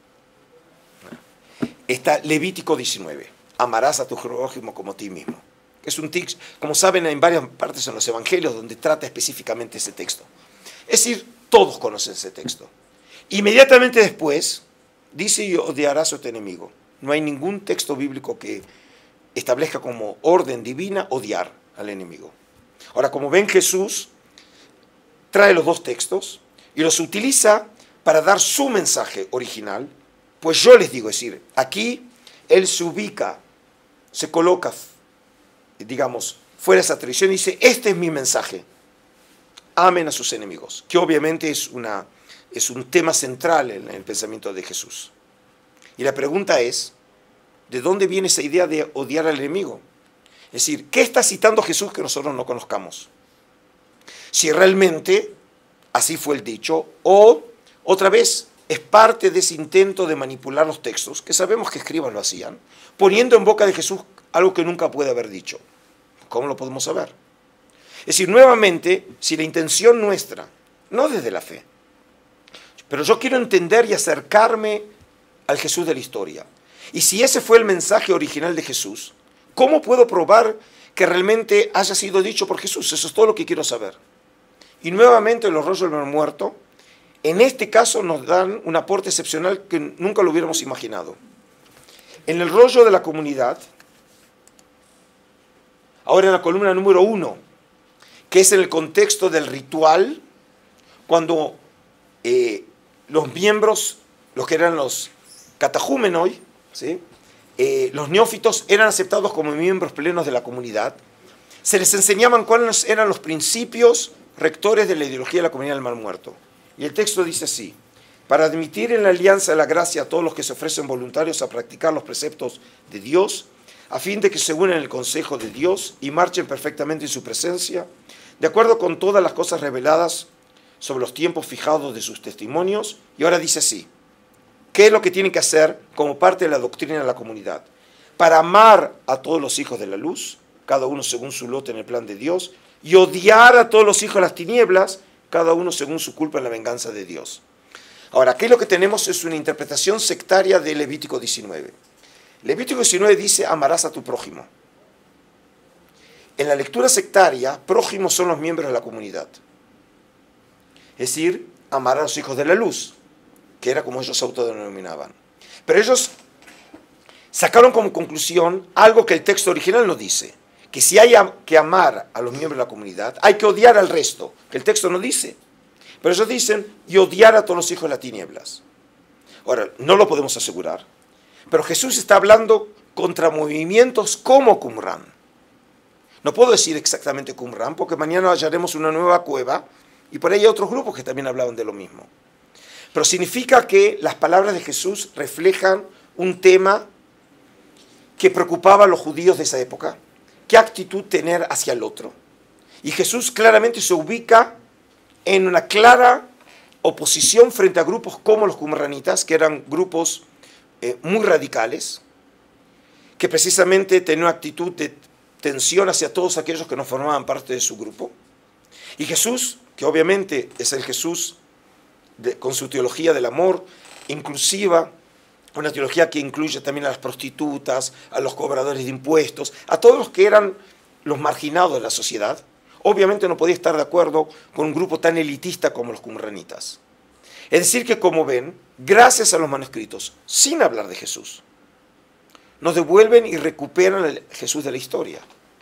Está Levítico 19. Amarás a tu prójimo como a ti mismo. Es un texto, como saben, en varias partes en los evangelios donde trata específicamente ese texto. Es decir, todos conocen ese texto. Inmediatamente después, dice y odiarás a tu enemigo. No hay ningún texto bíblico que establezca como orden divina odiar al enemigo. Ahora, como ven, Jesús trae los dos textos y los utiliza para dar su mensaje original. Pues yo les digo, es decir, aquí él se ubica, se coloca, digamos, fuera de esa tradición y dice, este es mi mensaje, amen a sus enemigos, que obviamente es un tema central en el pensamiento de Jesús. Y la pregunta es, ¿de dónde viene esa idea de odiar al enemigo? Es decir, ¿qué está citando Jesús que nosotros no conozcamos? Si realmente así fue el dicho, o otra vez es parte de ese intento de manipular los textos, que sabemos que escribas lo hacían, poniendo en boca de Jesús algo que nunca puede haber dicho. ¿Cómo lo podemos saber? Es decir, nuevamente, si la intención nuestra, no desde la fe, pero yo quiero entender y acercarme al Jesús de la historia, y si ese fue el mensaje original de Jesús, ¿cómo puedo probar que realmente haya sido dicho por Jesús? Eso es todo lo que quiero saber. Y nuevamente los rollos del Mar Muerto, en este caso nos dan un aporte excepcional que nunca lo hubiéramos imaginado. En el rollo de la comunidad, ahora en la columna número 1, que es en el contexto del ritual, cuando los miembros, los que eran los catahúmenoi, ¿sí? Los neófitos eran aceptados como miembros plenos de la comunidad, se les enseñaban cuáles eran los principios rectores de la ideología de la comunidad del Mar Muerto. Y el texto dice así: para admitir en la alianza de la gracia a todos los que se ofrecen voluntarios a practicar los preceptos de Dios, a fin de que se unan en el consejo de Dios y marchen perfectamente en su presencia, de acuerdo con todas las cosas reveladas sobre los tiempos fijados de sus testimonios. Y ahora dice así: ¿qué es lo que tienen que hacer como parte de la doctrina de la comunidad? Para amar a todos los hijos de la luz, cada uno según su lote en el plan de Dios, y odiar a todos los hijos de las tinieblas, cada uno según su culpa en la venganza de Dios. Ahora, ¿qué es lo que tenemos? Es una interpretación sectaria de Levítico 19. Levítico 19 dice: amarás a tu prójimo. En la lectura sectaria, prójimos son los miembros de la comunidad. Es decir, amar a los hijos de la luz, que era como ellos se autodenominaban. Pero ellos sacaron como conclusión algo que el texto original no dice: que si hay que amar a los miembros de la comunidad, hay que odiar al resto, que el texto no dice. Pero ellos dicen: y odiar a todos los hijos de las tinieblas. Ahora, no lo podemos asegurar, pero Jesús está hablando contra movimientos como Qumran. No puedo decir exactamente Qumran, porque mañana hallaremos una nueva cueva, y por ahí hay otros grupos que también hablaban de lo mismo. Pero significa que las palabras de Jesús reflejan un tema que preocupaba a los judíos de esa época: qué actitud tener hacia el otro. Y Jesús claramente se ubica en una clara oposición frente a grupos como los qumranitas, que eran grupos muy radicales, que precisamente tenían una actitud de tensión hacia todos aquellos que no formaban parte de su grupo. Y Jesús, que obviamente es el Jesús con su teología del amor inclusiva, una teología que incluye también a las prostitutas, a los cobradores de impuestos, a todos los que eran los marginados de la sociedad, obviamente no podía estar de acuerdo con un grupo tan elitista como los qumranitas. Es decir que, como ven, gracias a los manuscritos, sin hablar de Jesús, nos devuelven y recuperan el Jesús de la historia.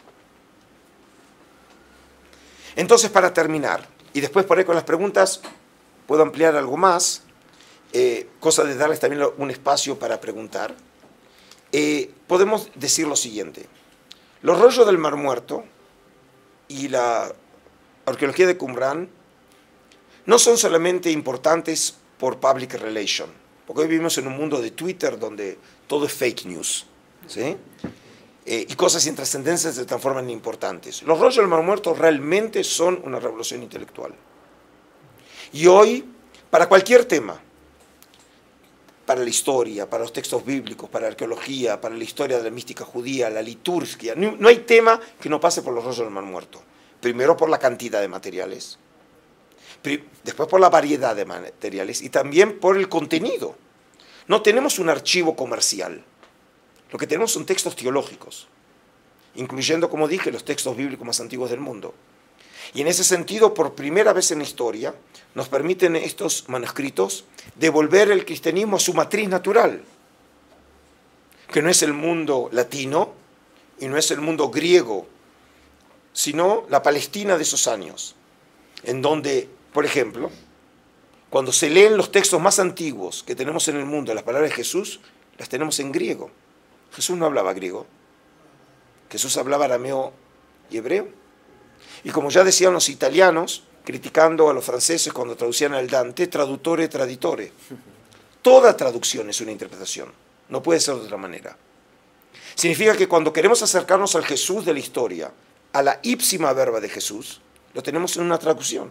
Entonces, para terminar, y después por ahí con las preguntas puedo ampliar algo más, cosa de darles también un espacio para preguntar, podemos decir lo siguiente: los rollos del Mar Muerto y la arqueología de Qumran no son solamente importantes por public relation, porque hoy vivimos en un mundo de Twitter donde todo es fake news, ¿sí? Y cosas sin trascendencia se transforman en importantes. Los rollos del Mar Muerto realmente son una revolución intelectual. Y hoy, para cualquier tema, para la historia, para los textos bíblicos, para la arqueología, para la historia de la mística judía, la liturgia, no hay tema que no pase por los rollos del Mar Muerto. Primero por la cantidad de materiales, después por la variedad de materiales y también por el contenido. No tenemos un archivo comercial. Lo que tenemos son textos teológicos, incluyendo, como dije, los textos bíblicos más antiguos del mundo. Y en ese sentido, por primera vez en la historia, nos permiten estos manuscritos devolver el cristianismo a su matriz natural, que no es el mundo latino y no es el mundo griego, sino la Palestina de esos años, en donde, por ejemplo, cuando se leen los textos más antiguos que tenemos en el mundo, las palabras de Jesús, las tenemos en griego. Jesús no hablaba griego. Jesús hablaba arameo y hebreo. Y como ya decían los italianos, criticando a los franceses cuando traducían al Dante, traduttore, traditore. Toda traducción es una interpretación. No puede ser de otra manera. Significa que cuando queremos acercarnos al Jesús de la historia, a la ipsima verba de Jesús, lo tenemos en una traducción.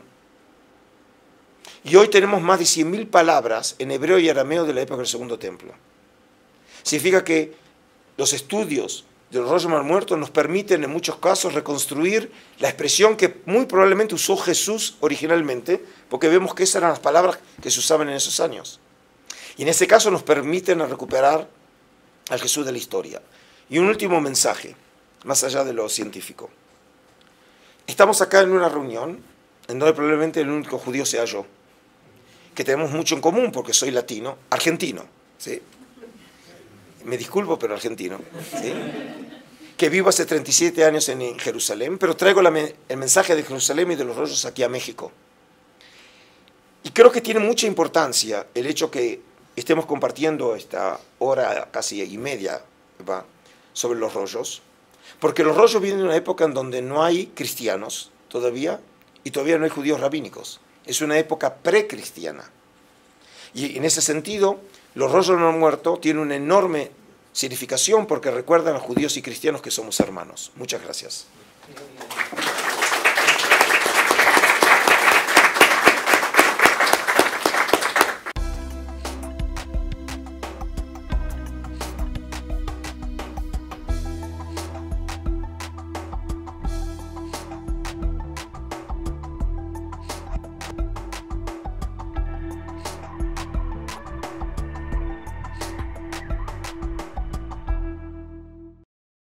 Y hoy tenemos más de 100.000 palabras en hebreo y arameo de la época del Segundo Templo. Significa que los estudios de los rollos del Mar Muerto nos permiten en muchos casos reconstruir la expresión que muy probablemente usó Jesús originalmente, porque vemos que esas eran las palabras que se usaban en esos años. Y en ese caso nos permiten recuperar al Jesús de la historia. Y un último mensaje, más allá de lo científico. Estamos acá en una reunión en donde probablemente el único judío sea yo, que tenemos mucho en común porque soy latino, argentino, ¿sí? Me disculpo, pero argentino, ¿sí? Que vivo hace 37 años en Jerusalén, pero traigo el mensaje de Jerusalén y de los rollos aquí a México. Y creo que tiene mucha importancia el hecho que estemos compartiendo esta hora casi y media, ¿va?, sobre los rollos, porque los rollos vienen de una época en donde no hay cristianos todavía, y todavía no hay judíos rabínicos. Es una época precristiana. Y en ese sentido, los rollos del Mar Muerto tienen una enorme significación porque recuerdan a judíos y cristianos que somos hermanos. Muchas gracias.